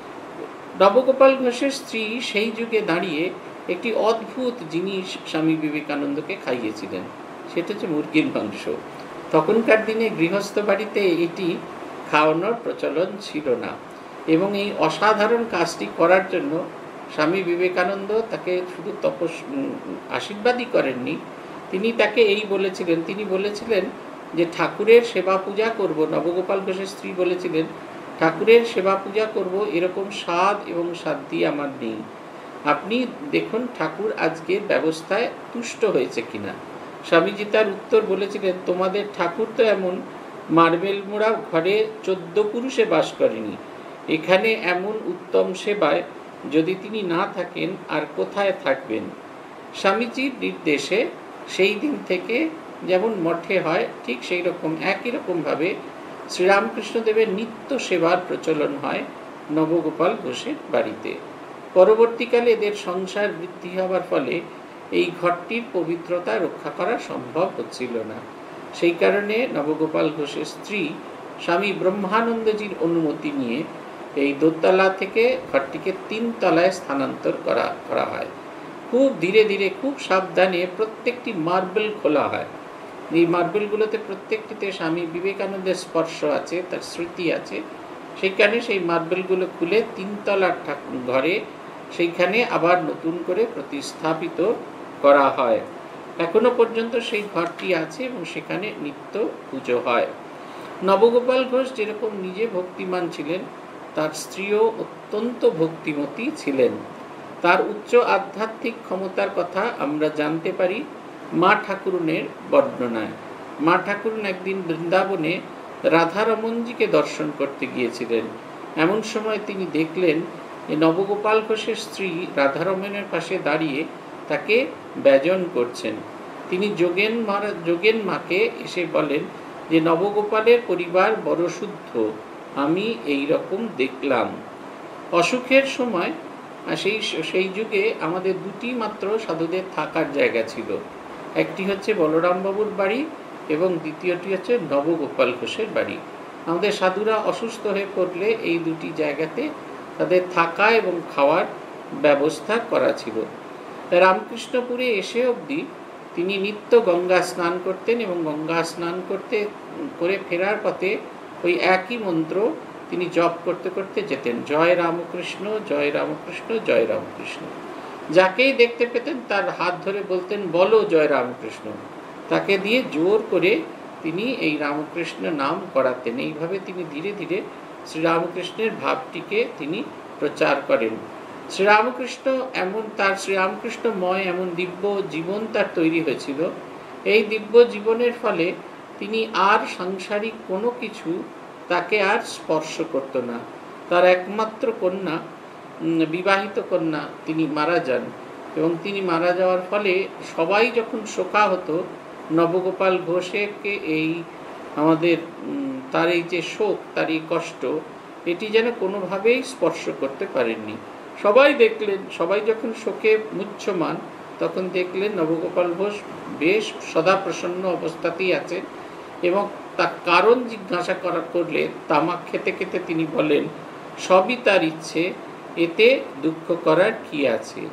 নবগোপাল ঘোষের স্ত্রী সেই যুগে দাঁড়িয়ে একটি অদ্ভুত জিনিস স্বামী বিবেকানন্দকে খাইয়েছিলেন, সেটা হচ্ছে মুরগির মাংস। তখনকার দিনে গৃহস্থ বাড়িতে এটি খাওয়ানোর প্রচলন ছিল না এবং এই অসাধারণ কাজটি করার জন্য স্বামী বিবেকানন্দ তাকে শুধু আশীর্বাদই করেননি, তিনি তাকে এই বলেছিলেন, তিনি বলেছিলেন যে ঠাকুরের সেবা পূজা করব। নবগোপাল ঘোষের স্ত্রী বলেছিলেন, ঠাকুরের সেবা পূজা করব এরকম স্বাদ এবং সাধ্য আমার নেই, আপনি দেখুন ঠাকুর আজকের ব্যবস্থায় তুষ্ট হয়েছে কিনা। স্বামীজি তার উত্তর বলেছিলেন, তোমাদের ঠাকুর তো এমন মার্বেল মোড়া ঘরে 14 পুরুষে বাস করেনি, এখানে এমন উত্তম সেবায় যদি তিনি না থাকেন আর কোথায় থাকবেন। স্বামীজির নির্দেশে সেই দিন থেকে যেমন মঠে হয় ঠিক সেই রকম একই রকমভাবে শ্রীরামকৃষ্ণদেবের নিত্য সেবার প্রচলন হয় নবগোপাল ঘোষের বাড়িতে। পরবর্তীকালে এদের সংসার বৃদ্ধি হওয়ার ফলে এই ঘরটির পবিত্রতা রক্ষা করা সম্ভব হচ্ছিল না। সেই কারণে নবগোপাল ঘোষের স্ত্রী স্বামী ব্রহ্মানন্দজির অনুমতি নিয়ে এই দোতলা থেকে ঘরটিকে 3 তলায় স্থানান্তর করা হয়। খুব ধীরে ধীরে, খুব সাবধানে প্রত্যেকটি মার্বেল খোলা হয়। এই মার্বেলগুলোতে প্রত্যেকটিতে স্বামী বিবেকানন্দের স্পর্শ আছে, তার স্মৃতি আছে। সেইখানে সেই মার্বেলগুলো খুলে 3 তলার ঘরে সেইখানে আবার নতুন করে প্রতিস্থাপিত করা হয়। এখনো পর্যন্ত সেই ঘরটি আছে এবং সেখানে নিত্য পুজো হয়। নবগোপাল ঘোষ যেরকম নিজে ভক্তিমান ছিলেন, তার স্ত্রীও অত্যন্ত ভক্তিমতী ছিলেন। তার উচ্চ আধ্যাত্মিক ক্ষমতার কথা আমরা জানতে পারি মা ঠাকুরুনের বর্ণনায়। মা ঠাকুরুন একদিন বৃন্দাবনে রাধারমণজিকে দর্শন করতে গিয়েছিলেন। এমন সময় তিনি দেখলেন যে নবগোপাল ঘোষের স্ত্রী রাধারমণের পাশে দাঁড়িয়ে তাকে ব্যজন করছেন। তিনি যোগেন মাকে এসে বলেন যে নবগোপালের পরিবার বড় শুদ্ধ, আমি এই রকম দেখলাম। অসুখের সময় সেই যুগে আমাদের 2টি মাত্র সাধুদের থাকার জায়গা ছিল, একটি হচ্ছে বলরামবাবুর বাড়ি এবং দ্বিতীয়টি হচ্ছে নবগোপাল ঘোষের বাড়ি। আমাদের সাধুরা অসুস্থ হয়ে পড়লে এই 2টি জায়গাতে তাদের থাকা এবং খাওয়ার ব্যবস্থা করা ছিল। রামকৃষ্ণপুরে এসে অবধি তিনি নিত্য গঙ্গা স্নান করতেন এবং গঙ্গা স্নান করে ফেরার পথে ওই একই মন্ত্র তিনি জপ করতে করতে যেতেন, জয় রামকৃষ্ণ, জয় রামকৃষ্ণ, জয় রামকৃষ্ণ। যাকেই দেখতে পেতেন তার হাত ধরে বলতেন, বলো জয় রামকৃষ্ণ। তাকে দিয়ে জোর করে তিনি এই রামকৃষ্ণ নাম করাতেন। এইভাবে তিনি ধীরে ধীরে শ্রীরামকৃষ্ণের ভাবটিকে তিনি প্রচার করেন। শ্রীরামকৃষ্ণময় এমন দিব্য জীবন তার তৈরি হয়েছিল। এই দিব্য জীবনের ফলে তিনি আর সাংসারিক কোনো কিছু তাকে আর স্পর্শ করত না। তার একমাত্র কন্যা, বিবাহিত কন্যা, তিনি মারা যান এবং তিনি মারা যাওয়ার ফলে সবাই যখন শোকা হতো, নবগোপাল ঘোষকে এই আমাদের তার এই যে শোক, তার এই কষ্ট, এটি যেন কোনোভাবেই স্পর্শ করতে পারেননি। সবাই দেখলেন, সবাই যখন শোকে মুহ্যমান, তখন দেখলেন নবগোপাল ঘোষ বেশ সদা প্রসন্ন অবস্থাতেই আছেন এবং তার কারণ জিজ্ঞাসা করলে তামাক খেতে খেতে তিনি বলেন, সবই তার ইচ্ছে, এতে দুঃখ করার কি আছে।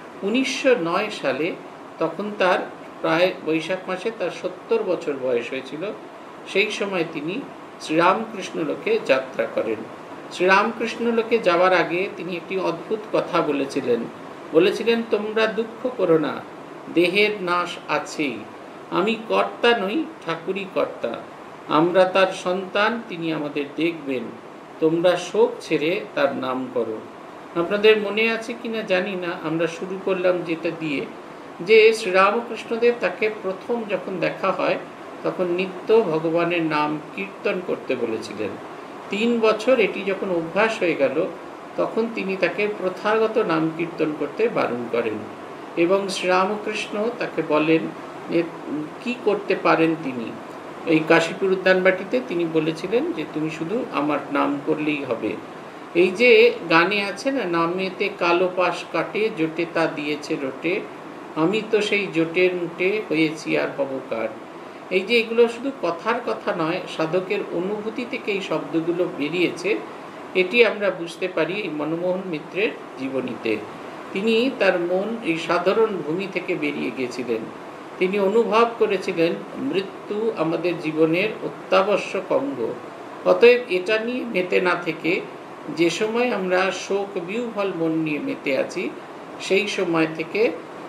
1909 সালে, তখন তার প্রায় বৈশাখ মাসে তার 70 বছর বয়স হয়েছিল, সেই সময় তিনি শ্রীরামকৃষ্ণ লোকে যাত্রা করেন। শ্রীরামকৃষ্ণ লোকে যাওয়ার আগে তিনি একটি অদ্ভুত কথা বলেছিলেন, তোমরা দুঃখ করো না, দেহের নাশ আছেই, আমি কর্তা নই, ঠাকুরই কর্তা, আমরা তার সন্তান, তিনি আমাদের দেখবেন, তোমরা শোক ছেড়ে তার নাম করো। আপনাদের মনে আছে কিনা জানি না, আমরা শুরু করলাম যেটা দিয়ে, যে শ্রীরামকৃষ্ণদেব তাকে প্রথম যখন দেখা হয় তখন নিত্য ভগবানের নাম কীর্তন করতে বলেছিলেন। 3 বছর এটি যখন অভ্যাস হয়ে গেল, তখন তিনি তাকে প্রথাগত নাম কীর্তন করতে বারণ করেন এবং শ্রীরামকৃষ্ণ তাকে বলেন যে কি করতে পারেন তিনি। এই কাশীপুর উদ্যানবাটিতে তিনি বলেছিলেন যে তুমি শুধু আমার নাম করলেই হবে। এই যে গানে আছে না, নামেতে কালো পাশ কাটে, জোটে তা দিয়েছে রোটে, আমি তো সেই জোটের মুটে হয়েছি আর হবকার। এই যে এগুলো শুধু কথার কথা নয়, সাধকের অনুভূতি থেকে এই শব্দগুলো বেরিয়েছে, এটি আমরা বুঝতে পারি এই মনমোহন মিত্রের জীবনীতে। তিনি তার মন এই সাধারণ ভূমি থেকে বেরিয়ে গিয়েছিলেন। তিনি অনুভব করেছিলেন মৃত্যু আমাদের জীবনের অত্যাবশ্যক অঙ্গ। অতএব এটা নিয়ে মেতে না থেকে, যে সময় আমরা শোক বিহ্বল মন নিয়ে মেতে আছি, সেই সময় থেকে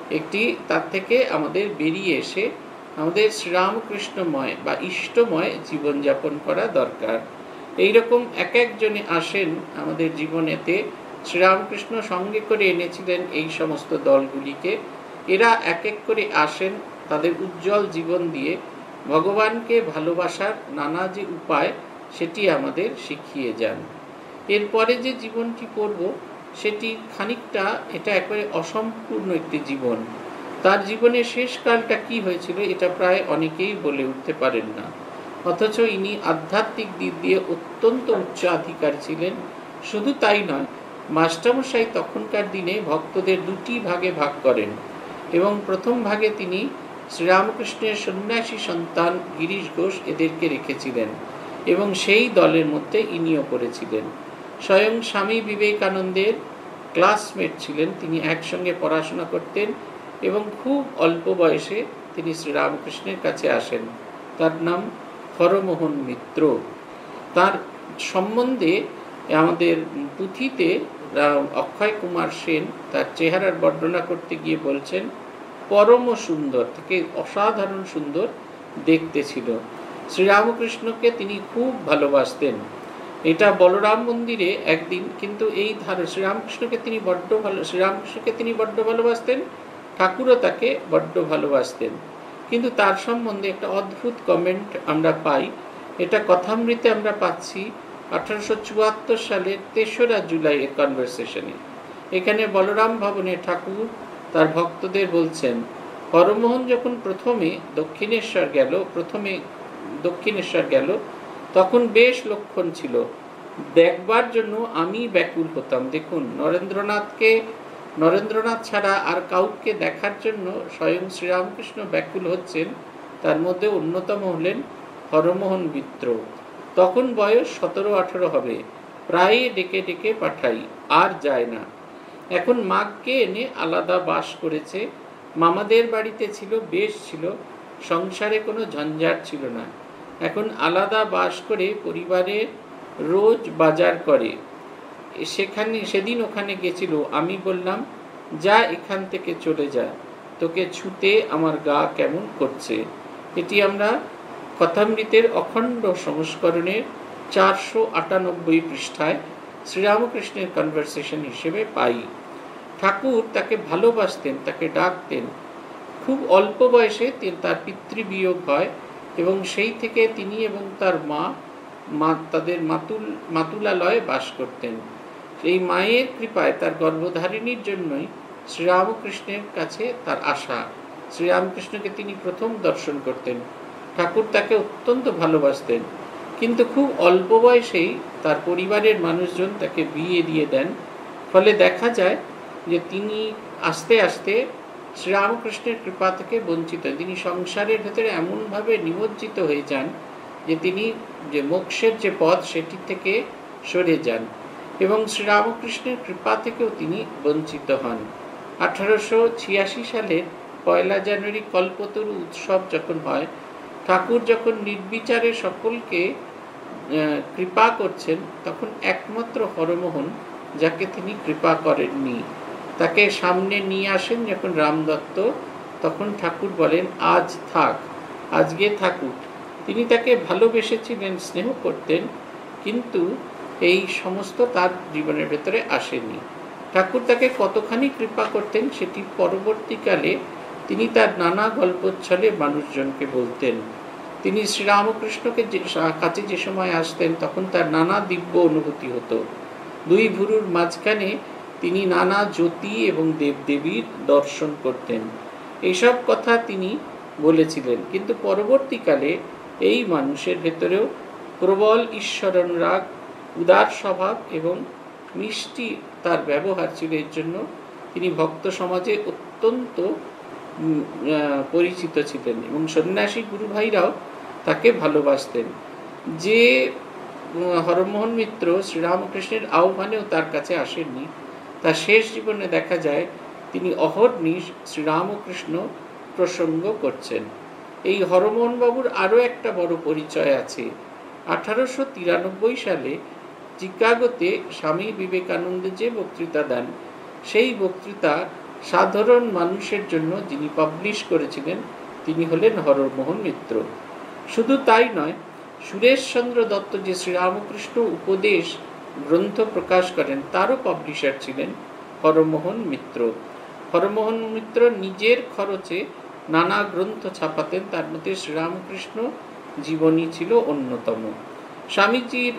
তার থেকে আমাদের বেরিয়ে এসে আমাদের শ্রীরামকৃষ্ণময় বা ইষ্টময় জীবনযাপন করা দরকার। এইরকম এক একজনে আসেন আমাদের জীবনেতে। শ্রীরামকৃষ্ণ সঙ্গে করে এনেছিলেন এই সমস্ত দলগুলিকে। এরা এক এক করে আসেন তাদের উজ্জ্বল জীবন দিয়ে ভগবানকে ভালোবাসার নানা যে উপায় সেটি আমাদের শিখিয়ে যান। এরপরে যে জীবনটি পড়ব সেটি খানিকটা, এটা একেবারে অসম্পূর্ণ একটি জীবন। তার জীবনের শেষ কালটা কি হয়েছিল এটা প্রায় অনেকেই বলে উঠতে পারেন না, অথচ ইনি আধ্যাত্মিক দিক দিয়ে অত্যন্ত উচ্চাধিকারী ছিলেন। শুধু তাই নয়, মাস্টারমশাই তখনকার দিনে ভক্তদের 2টি ভাগে ভাগ করেন এবং প্রথম ভাগে তিনি শ্রীরামকৃষ্ণের সন্ন্যাসী সন্তান গিরিশ ঘোষ এদেরকে রেখেছিলেন এবং সেই দলের মধ্যে ইনিও পড়েছিলেন। স্বয়ং স্বামী বিবেকানন্দের ক্লাসমেট ছিলেন, তিনি একসঙ্গে পড়াশোনা করতেন এবং খুব অল্প বয়সে তিনি শ্রীরামকৃষ্ণের কাছে আসেন। তার নাম হরমোহন মিত্র। তার সম্বন্ধে আমাদের পুঁথিতে অক্ষয় কুমার সেন তার চেহারার বর্ণনা করতে গিয়ে বলছেন, পরম সুন্দর, থেকে অসাধারণ সুন্দর দেখতে ছিল। শ্রীরামকৃষ্ণকে তিনি খুব ভালোবাসতেন। এটা বলরাম মন্দিরে একদিন, কিন্তু এই শ্রীরামকৃষ্ণকে তিনি বড্ড ভালোবাসতেন, ঠাকুরও তাকে বড্ড ভালোবাসতেন। কিন্তু তার সম্বন্ধে একটা অদ্ভুত কমেন্ট আমরা পাই, এটা কথামৃতে আমরা পাচ্ছি 1874 সালের 3রা জুলাইয়ের কনভারসেশনে। এখানে বলরাম ভবনে ঠাকুর তার ভক্তদের বলছেন, হরমোহন যখন প্রথমে দক্ষিণেশ্বর গেল তখন বেশ লক্ষণ ছিল, দেখবার জন্য আমি ব্যাকুল হতাম। দেখুন, নরেন্দ্রনাথ ছাড়া আর কাউকে দেখার জন্য স্বয়ং শ্রীরামকৃষ্ণ ব্যাকুল হচ্ছেন। তার মধ্যে অন্যতম হলেন হরমোহন মিত্র। তখন বয়স 17-18 হবে। প্রায় ডেকে ডেকে পাঠাই, আর যায় না। এখন মাকে এনে আলাদা বাস করেছে। মামাদের বাড়িতে ছিল, বেশ ছিল, সংসারে কোনো ঝঞ্ঝাট ছিল না। এখন আলাদা বাস করে পরিবারের রোজ বাজার করে। সেদিন ওখানে গেছিল, আমি বললাম, যা এখান থেকে চলে যা, তোকে ছুতে আমার গা কেমন করছে। এটি আমরা কথামৃতের অখণ্ড সংস্করণের 498 পৃষ্ঠায় শ্রীরামকৃষ্ণের কনভারসেশন হিসেবে পাই। ঠাকুর তাকে ভালোবাসতেন, তাকে ডাকতেন। খুব অল্প বয়সে তার পিতৃবিয়োগ হয় এবং সেই থেকে তিনি এবং তার মা তাদের মাতুলালয়ে বাস করতেন। এই মায়ের কৃপায় তার গর্ভধারিণীর জন্যই শ্রীরামকৃষ্ণের কাছে তার আশা। শ্রীরামকৃষ্ণকে তিনি প্রথম দর্শন করতেন। ঠাকুর তাকে অত্যন্ত ভালোবাসতেন, কিন্তু খুব অল্প বয়সেই তার পরিবারের মানুষজন তাকে বিয়ে দিয়ে দেন। ফলে দেখা যায় যে তিনি আস্তে আস্তে শ্রীরামকৃষ্ণের কৃপা থেকে বঞ্চিত। তিনি সংসারের ভেতরে এমনভাবে নিমজ্জিত হয়ে যান যে তিনি যে মোক্ষের যে পথ সেটি থেকে সরে যান এবং শ্রীরামকৃষ্ণের কৃপা থেকেও তিনি বঞ্চিত হন। 1886 সালের 1 জানুয়ারি কল্পতরু উৎসব যখন হয়, ঠাকুর যখন নির্বিচারে সকলকে কৃপা করছেন, তখন একমাত্র হরমোহন, যাকে তিনি কৃপা করেননি, তাকে সামনে নিয়ে আসেন যখন রামদত্ত, তখন ঠাকুর বলেন আজ থাক, আজকে থাকুক। তিনি তাকে ভালোবেসেছিলেন, স্নেহ করতেন, কিন্তু এই সমস্ত তার জীবনের ভেতরে আসেনি। ঠাকুর তাকে কতখানি কৃপা করতেন সেটি পরবর্তীকালে তিনি তার নানা গল্পচ্ছলে মানুষজনকে বলতেন। তিনি শ্রীরামকৃষ্ণকে কাছে যে সময় আসতেন তখন তার নানা দিব্য অনুভূতি হতো। দুই ভুরুর মাঝখানে তিনি নানা জ্যোতি এবং দেবদেবীর দর্শন করতেন। এইসব কথা তিনি বলেছিলেন, কিন্তু পরবর্তীকালে এই মানুষের ভেতরেও প্রবল ঈশ্বর অনুরাগ, উদার স্বভাব এবং মিষ্টি তার ব্যবহার ছিল। এর জন্য তিনি ভক্ত সমাজে অত্যন্ত পরিচিত ছিলেন এবং সন্ন্যাসী গুরু ভাইরাও তাকে ভালোবাসতেন। যে হরমোহন মিত্র শ্রীরামকৃষ্ণের আহ্বানেও তার কাছে আসেননি, তার শেষ জীবনে দেখা যায় তিনি অহর্নিশ শ্রীরামকৃষ্ণ প্রসঙ্গ করছেন। এই হরমোহন বাবুর আরও একটা বড় পরিচয় আছে। 1893 সালে চিকাগোতে স্বামী বিবেকানন্দ যে বক্তৃতা দেন, সেই বক্তৃতা সাধারণ মানুষের জন্য যিনি পাবলিশ করেছিলেন তিনি হলেন হরমোহন মিত্র। শুধু তাই নয়, সুরেশচন্দ্র দত্ত যে শ্রীরামকৃষ্ণ উপদেশ গ্রন্থ প্রকাশ করেন তারও পাবলিশার ছিলেন হরমোহন মিত্র। হরমোহন মিত্র নিজের খরচে নানা গ্রন্থ ছাপাতেন, তার মধ্যে শ্রীরামকৃষ্ণ জীবনী ছিল অন্যতম। স্বামীজির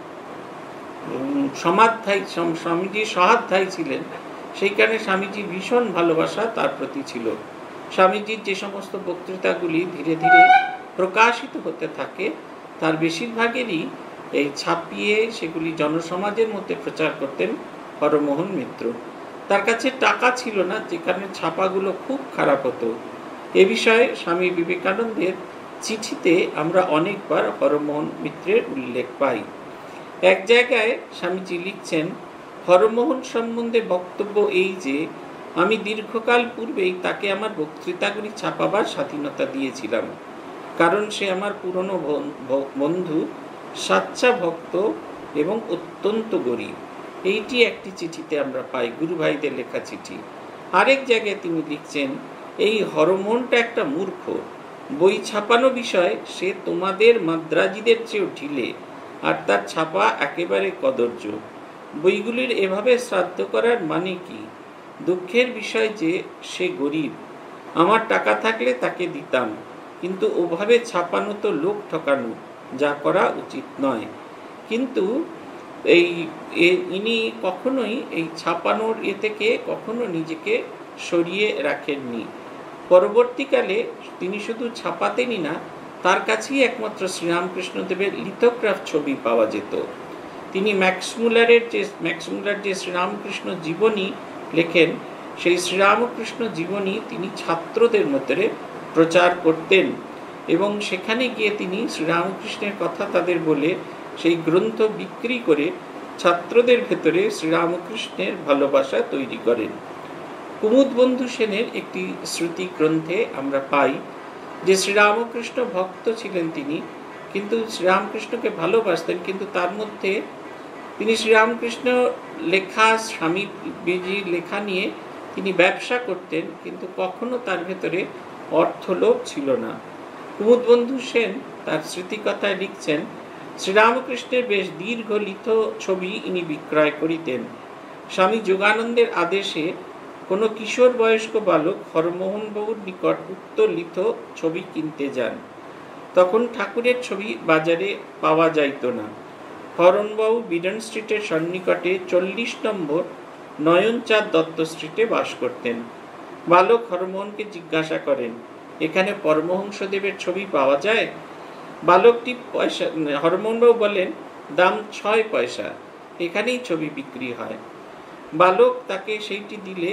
সহাধ্যায়ী ছিলেন, সেই কারণে স্বামীজির ভীষণ ভালোবাসা তার প্রতি ছিল। স্বামীজির যে সমস্ত বক্তৃতাগুলি ধীরে ধীরে প্রকাশিত হতে থাকে, তার বেশিরভাগেরই এই ছাপিয়ে সেগুলি জনসমাজের মধ্যে প্রচার করতেন হরমোহন মিত্র। তার কাছে টাকা ছিল না, যে কারণে ছাপাগুলো খুব খারাপ হতো। এ বিষয়ে স্বামী বিবেকানন্দের চিঠিতে আমরা অনেকবার হরমোহন মিত্রের উল্লেখ পাই। এক জায়গায় স্বামীজি লিখছেন, হরমোহন সম্বন্ধে বক্তব্য এই যে আমি দীর্ঘকাল পূর্বেই তাকে আমার বক্তৃতাগুলি ছাপাবার স্বাধীনতা দিয়েছিলাম, কারণ সে আমার পুরনো বন্ধু, সাচ্চা ভক্ত এবং অত্যন্ত গরীব। এইটি একটি চিঠিতে আমরা পাই, গুরু ভাইদের লেখা চিঠি। আরেক জায়গায় তিনি লিখছেন, এই হরমোহনটা একটা মূর্খ, বই ছাপানো বিষয় সে তোমাদের মাদ্রাজিদের চেয়েও ঢিলে, আর তার ছাপা একেবারে কদর্য। বইগুলির এভাবে শ্রাদ্ধ করার মানে কি? দুঃখের বিষয় যে সে গরিব। আমার টাকা থাকলে তাকে দিতাম, কিন্তু ওভাবে ছাপানো তো লোক ঠকানো, যা করা উচিত নয়। কিন্তু ইনি কখনোই এই ছাপানোর থেকে কখনো নিজেকে সরিয়ে রাখেননি। পরবর্তীকালে তিনি শুধু ছাপাতেনই না, তার কাছেই একমাত্র শ্রীরামকৃষ্ণদেবের লিথোগ্রাফ ছবি পাওয়া যেত। তিনি ম্যাক্সমূলার যে শ্রীরামকৃষ্ণ জীবনী লেখেন, সেই শ্রীরামকৃষ্ণ জীবনী তিনি ছাত্রদের মধ্যে প্রচার করতেন এবং সেখানে গিয়ে তিনি শ্রীরামকৃষ্ণের কথা তাদের বলে সেই গ্রন্থ বিক্রি করে ছাত্রদের ভেতরে শ্রীরামকৃষ্ণের ভালোবাসা তৈরি করেন। কুমুদবন্ধু সেনের একটি শ্রুতি গ্রন্থে আমরা পাই যে শ্রীরামকৃষ্ণ ভক্ত ছিলেন তিনি, কিন্তু শ্রীরামকৃষ্ণকে ভালোবাসতেন, কিন্তু তার মধ্যে তিনি শ্রীরামকৃষ্ণ লেখা, স্বামী বিজির লেখা নিয়ে তিনি ব্যবসা করতেন, কিন্তু কখনো তার ভেতরে অর্থলোভ ছিল না। কুমুদবন্ধু সেন তার স্মৃতিকথায় লিখছেন, শ্রীরামকৃষ্ণের বেশ দীর্ঘ লিথ ছবি ইনি বিক্রয় করিতেন। স্বামী যোগানন্দের আদেশে কোনো কিশোর বয়স্ক বালক হরমোহনবাবুর নিকট উক্ত লিথ ছবি কিনতে যান। তখন ঠাকুরের ছবি বাজারে পাওয়া যাইত না। হরমোহনবাবু বিডন স্ট্রিটের সন্নিকটে 40 নম্বর নয়নচাঁদ দত্ত স্ট্রিটে বাস করতেন। বালক হরমোহনকে জিজ্ঞাসা করেন, এখানে পরমহংসদেবের ছবি পাওয়া যায়? বালকটি হরমোহনবাবু বলেন, দাম 6 পয়সা, এখানেই ছবি বিক্রি হয়। বালক তাকে সেইটি দিলে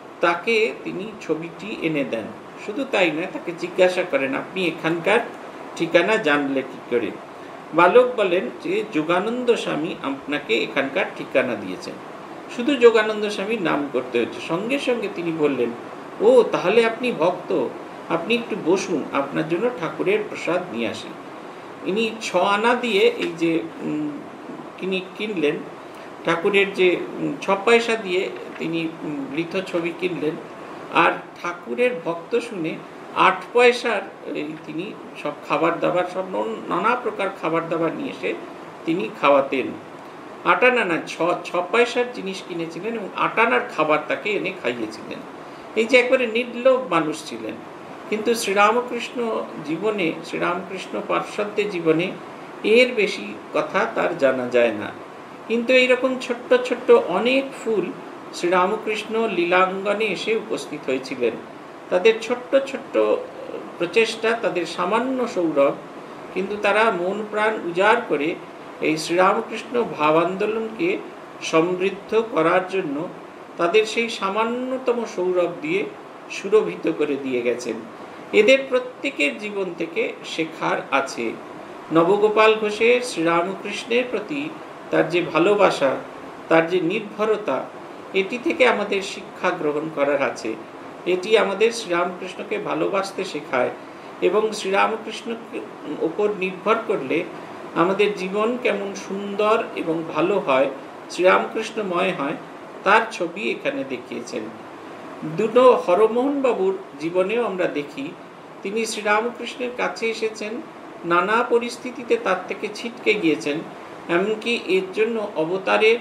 তিনি ছবিটি এনে দেন। শুধু তাই নয়, তাকে জিজ্ঞাসা করেন, আপনি এখানকার ঠিকানা জানলে কি করে? বালক বলেন যে যোগানন্দ স্বামী আপনাকে এখানকার ঠিকানা দিয়েছেন। শুধু যোগানন্দ স্বামীর নাম করতে হচ্ছে। সঙ্গে সঙ্গে তিনি বললেন, ও তাহলে আপনি ভক্ত, আপনি একটু বসুন, আপনার জন্য ঠাকুরের প্রসাদ নিয়ে আসি। ইনি 6 আনা দিয়ে এই যে কিনলেন, ঠাকুরের যে 6 পয়সা দিয়ে তিনি লিথ ছবি কিনলেন, আর ঠাকুরের ভক্ত শুনে 8 পয়সার তিনি সব খাবার দাবার, সব নানা প্রকার খাবার দাবার নিয়ে এসে তিনি খাওয়াতেন। 8 আনা না, 6 পয়সার জিনিস কিনেছিলেন এবং 8 আনার খাবার তাকে এনে খাইয়েছিলেন। এই যে একবারে নির্লোভ মানুষ ছিলেন। কিন্তু শ্রীরামকৃষ্ণ জীবনে, শ্রীরামকৃষ্ণ পার্শ্বদের জীবনে এর বেশি কথা তার জানা যায় না। কিন্তু এইরকম ছোট্ট ছোট্ট অনেক ফুল শ্রীরামকৃষ্ণ লীলাঙ্গনে এসে উপস্থিত হয়েছিলেন। তাদের ছোট্ট ছোট্ট প্রচেষ্টা, তাদের সামান্য সৌরভ, কিন্তু তারা মন প্রাণ উজাড় করে এই শ্রীরামকৃষ্ণ ভাব আন্দোলনকে সমৃদ্ধ করার জন্য তাদের সেই সামান্যতম সৌরভ দিয়ে সুরভিত করে দিয়ে গেছেন। এদের প্রত্যেকের জীবন থেকে শেখার আছে। নবগোপাল ঘোষের শ্রীরামকৃষ্ণের প্রতি তার যে ভালোবাসা, তার যে নির্ভরতা, এটি থেকে আমাদের শিক্ষা গ্রহণ করার আছে। এটি আমাদের শ্রীরামকৃষ্ণকে ভালোবাসতে শেখায় এবং শ্রীরামকৃষ্ণকে ওপর নির্ভর করলে আমাদের জীবন কেমন সুন্দর এবং ভালো হয়, শ্রীরামকৃষ্ণময় হয়, তার ছবি এখানে দেখিয়েছেন। দুটো হরমোহন বাবুর জীবনেও আমরা দেখি, তিনি শ্রীরামকৃষ্ণের কাছে এসেছেন, নানা পরিস্থিতিতে তার থেকে ছিটকে গিয়েছেন, এমনকি এর জন্য অবতারের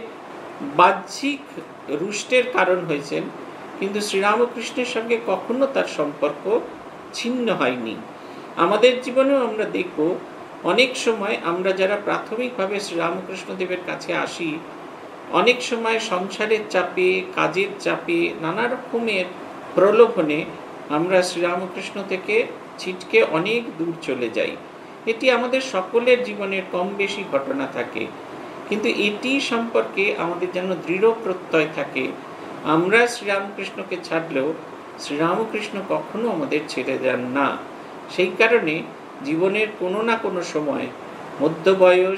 বাহ্যিক রুষ্টের কারণ হয়েছেন, কিন্তু শ্রীরামকৃষ্ণের সঙ্গে কখনো তার সম্পর্ক ছিন্ন হয়নি। আমাদের জীবনেও আমরা দেখব, অনেক সময় আমরা যারা প্রাথমিকভাবে শ্রীরামকৃষ্ণদেবের কাছে আসি, অনেক সময় সংসারের চাপে, কাজের চাপে, নানা রকমের প্রলোভনে আমরা শ্রীরামকৃষ্ণ থেকে ছিটকে অনেক দূর চলে যাই। এটি আমাদের সকলের জীবনের কম বেশি ঘটনা থাকে, কিন্তু এটি সম্পর্কে আমাদের যেন দৃঢ় প্রত্যয় থাকে, আমরা শ্রীরামকৃষ্ণকে ছাড়লেও শ্রীরামকৃষ্ণ কখনো আমাদের ছেড়ে যান না। সেই কারণে জীবনের কোনো না কোনো সময়, মধ্য বয়স,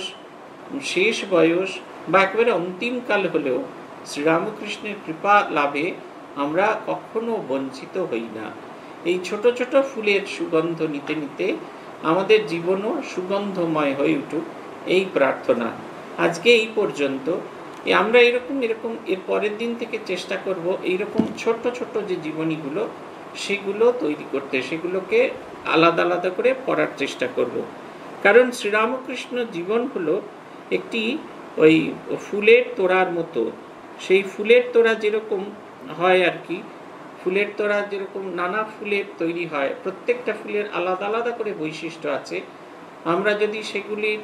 শেষ বয়স বা একেবারে অন্তিমকাল হলেও শ্রীরামকৃষ্ণের কৃপা লাভে আমরা কখনো বঞ্চিত হই না। এই ছোট ছোট ফুলের সুগন্ধ নিতে নিতে আমাদের জীবনও সুগন্ধময় হয়ে উঠুক, এই প্রার্থনা। আজকে এই পর্যন্ত। আমরা এরকম এর পরের দিন থেকে চেষ্টা করব এইরকম ছোট ছোট যে জীবনীগুলো, সেগুলো তৈরি করতে, সেগুলোকে আলাদা আলাদা করে পড়ার চেষ্টা করব। কারণ শ্রীরামকৃষ্ণ জীবন হলো একটি ওই ফুলের তোড়ার মতো। সেই ফুলের তোড়া যেরকম হয় আর কি, ফুলের তোড়া যেরকম নানা ফুলের তৈরি হয়, প্রত্যেকটা ফুলের আলাদা আলাদা করে বৈশিষ্ট্য আছে। আমরা যদি সেগুলির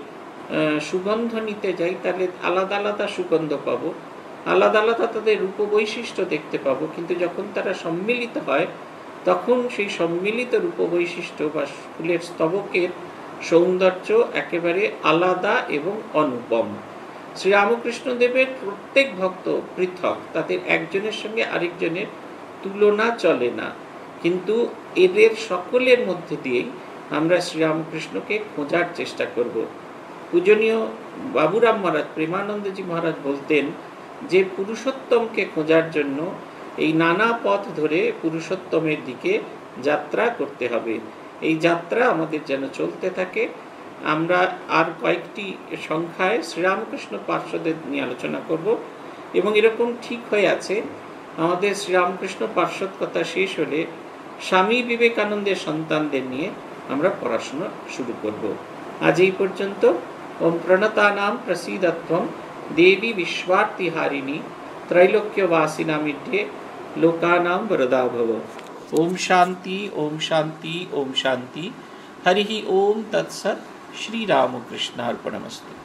সুগন্ধ নিতে যাই, তাহলে আলাদা আলাদা সুগন্ধ পাবো, আলাদা আলাদা তাদের রূপ বৈশিষ্ট্য দেখতে পাবো। কিন্তু যখন তারা সম্মিলিত হয়, তখন সেই সম্মিলিত রূপ বৈশিষ্ট্য বা ফুলের স্তবকের সৌন্দর্য একেবারে আলাদা এবং অনুপম। শ্রীরামকৃষ্ণদেবের প্রত্যেক ভক্ত পৃথক, তাদের একজনের সঙ্গে আরেকজনের তুলনা চলে না, কিন্তু এদের সকলের মধ্যে দিয়েই আমরা শ্রীরামকৃষ্ণকে খোঁজার চেষ্টা করব। পূজনীয় বাবুরাম মহারাজ, প্রেমানন্দজি মহারাজ বলতেন যে পুরুষোত্তমকে খোঁজার জন্য এই নানা পথ ধরে পুরুষোত্তমের দিকে যাত্রা করতে হবে। এই যাত্রা আমাদের যেন চলতে থাকে। আমরা আর কয়েকটি সংখ্যায় শ্রীরামকৃষ্ণ পার্শ্বদের নিয়ে আলোচনা করব এবং এরকম ঠিক হয়ে আছে, আমাদের শ্রীরামকৃষ্ণ পার্শ্বদ কথা শেষ হলে স্বামী বিবেকানন্দের সন্তানদের নিয়ে আমরা পড়াশোনা শুরু করব। আজ এই পর্যন্ত। ওম প্রণতানাম প্রসীদত্বম দেবী বিশ্বার্তিহারিণী ত্রৈলোক্যবাসিনামিড্যে লোকানাম বরদা ভব। ওম শান্তি, ওম শান্তি, ওম শান্তি। হরি ওম তৎসৎ। শ্রীরামকৃষ্ণার্পণমস্তু।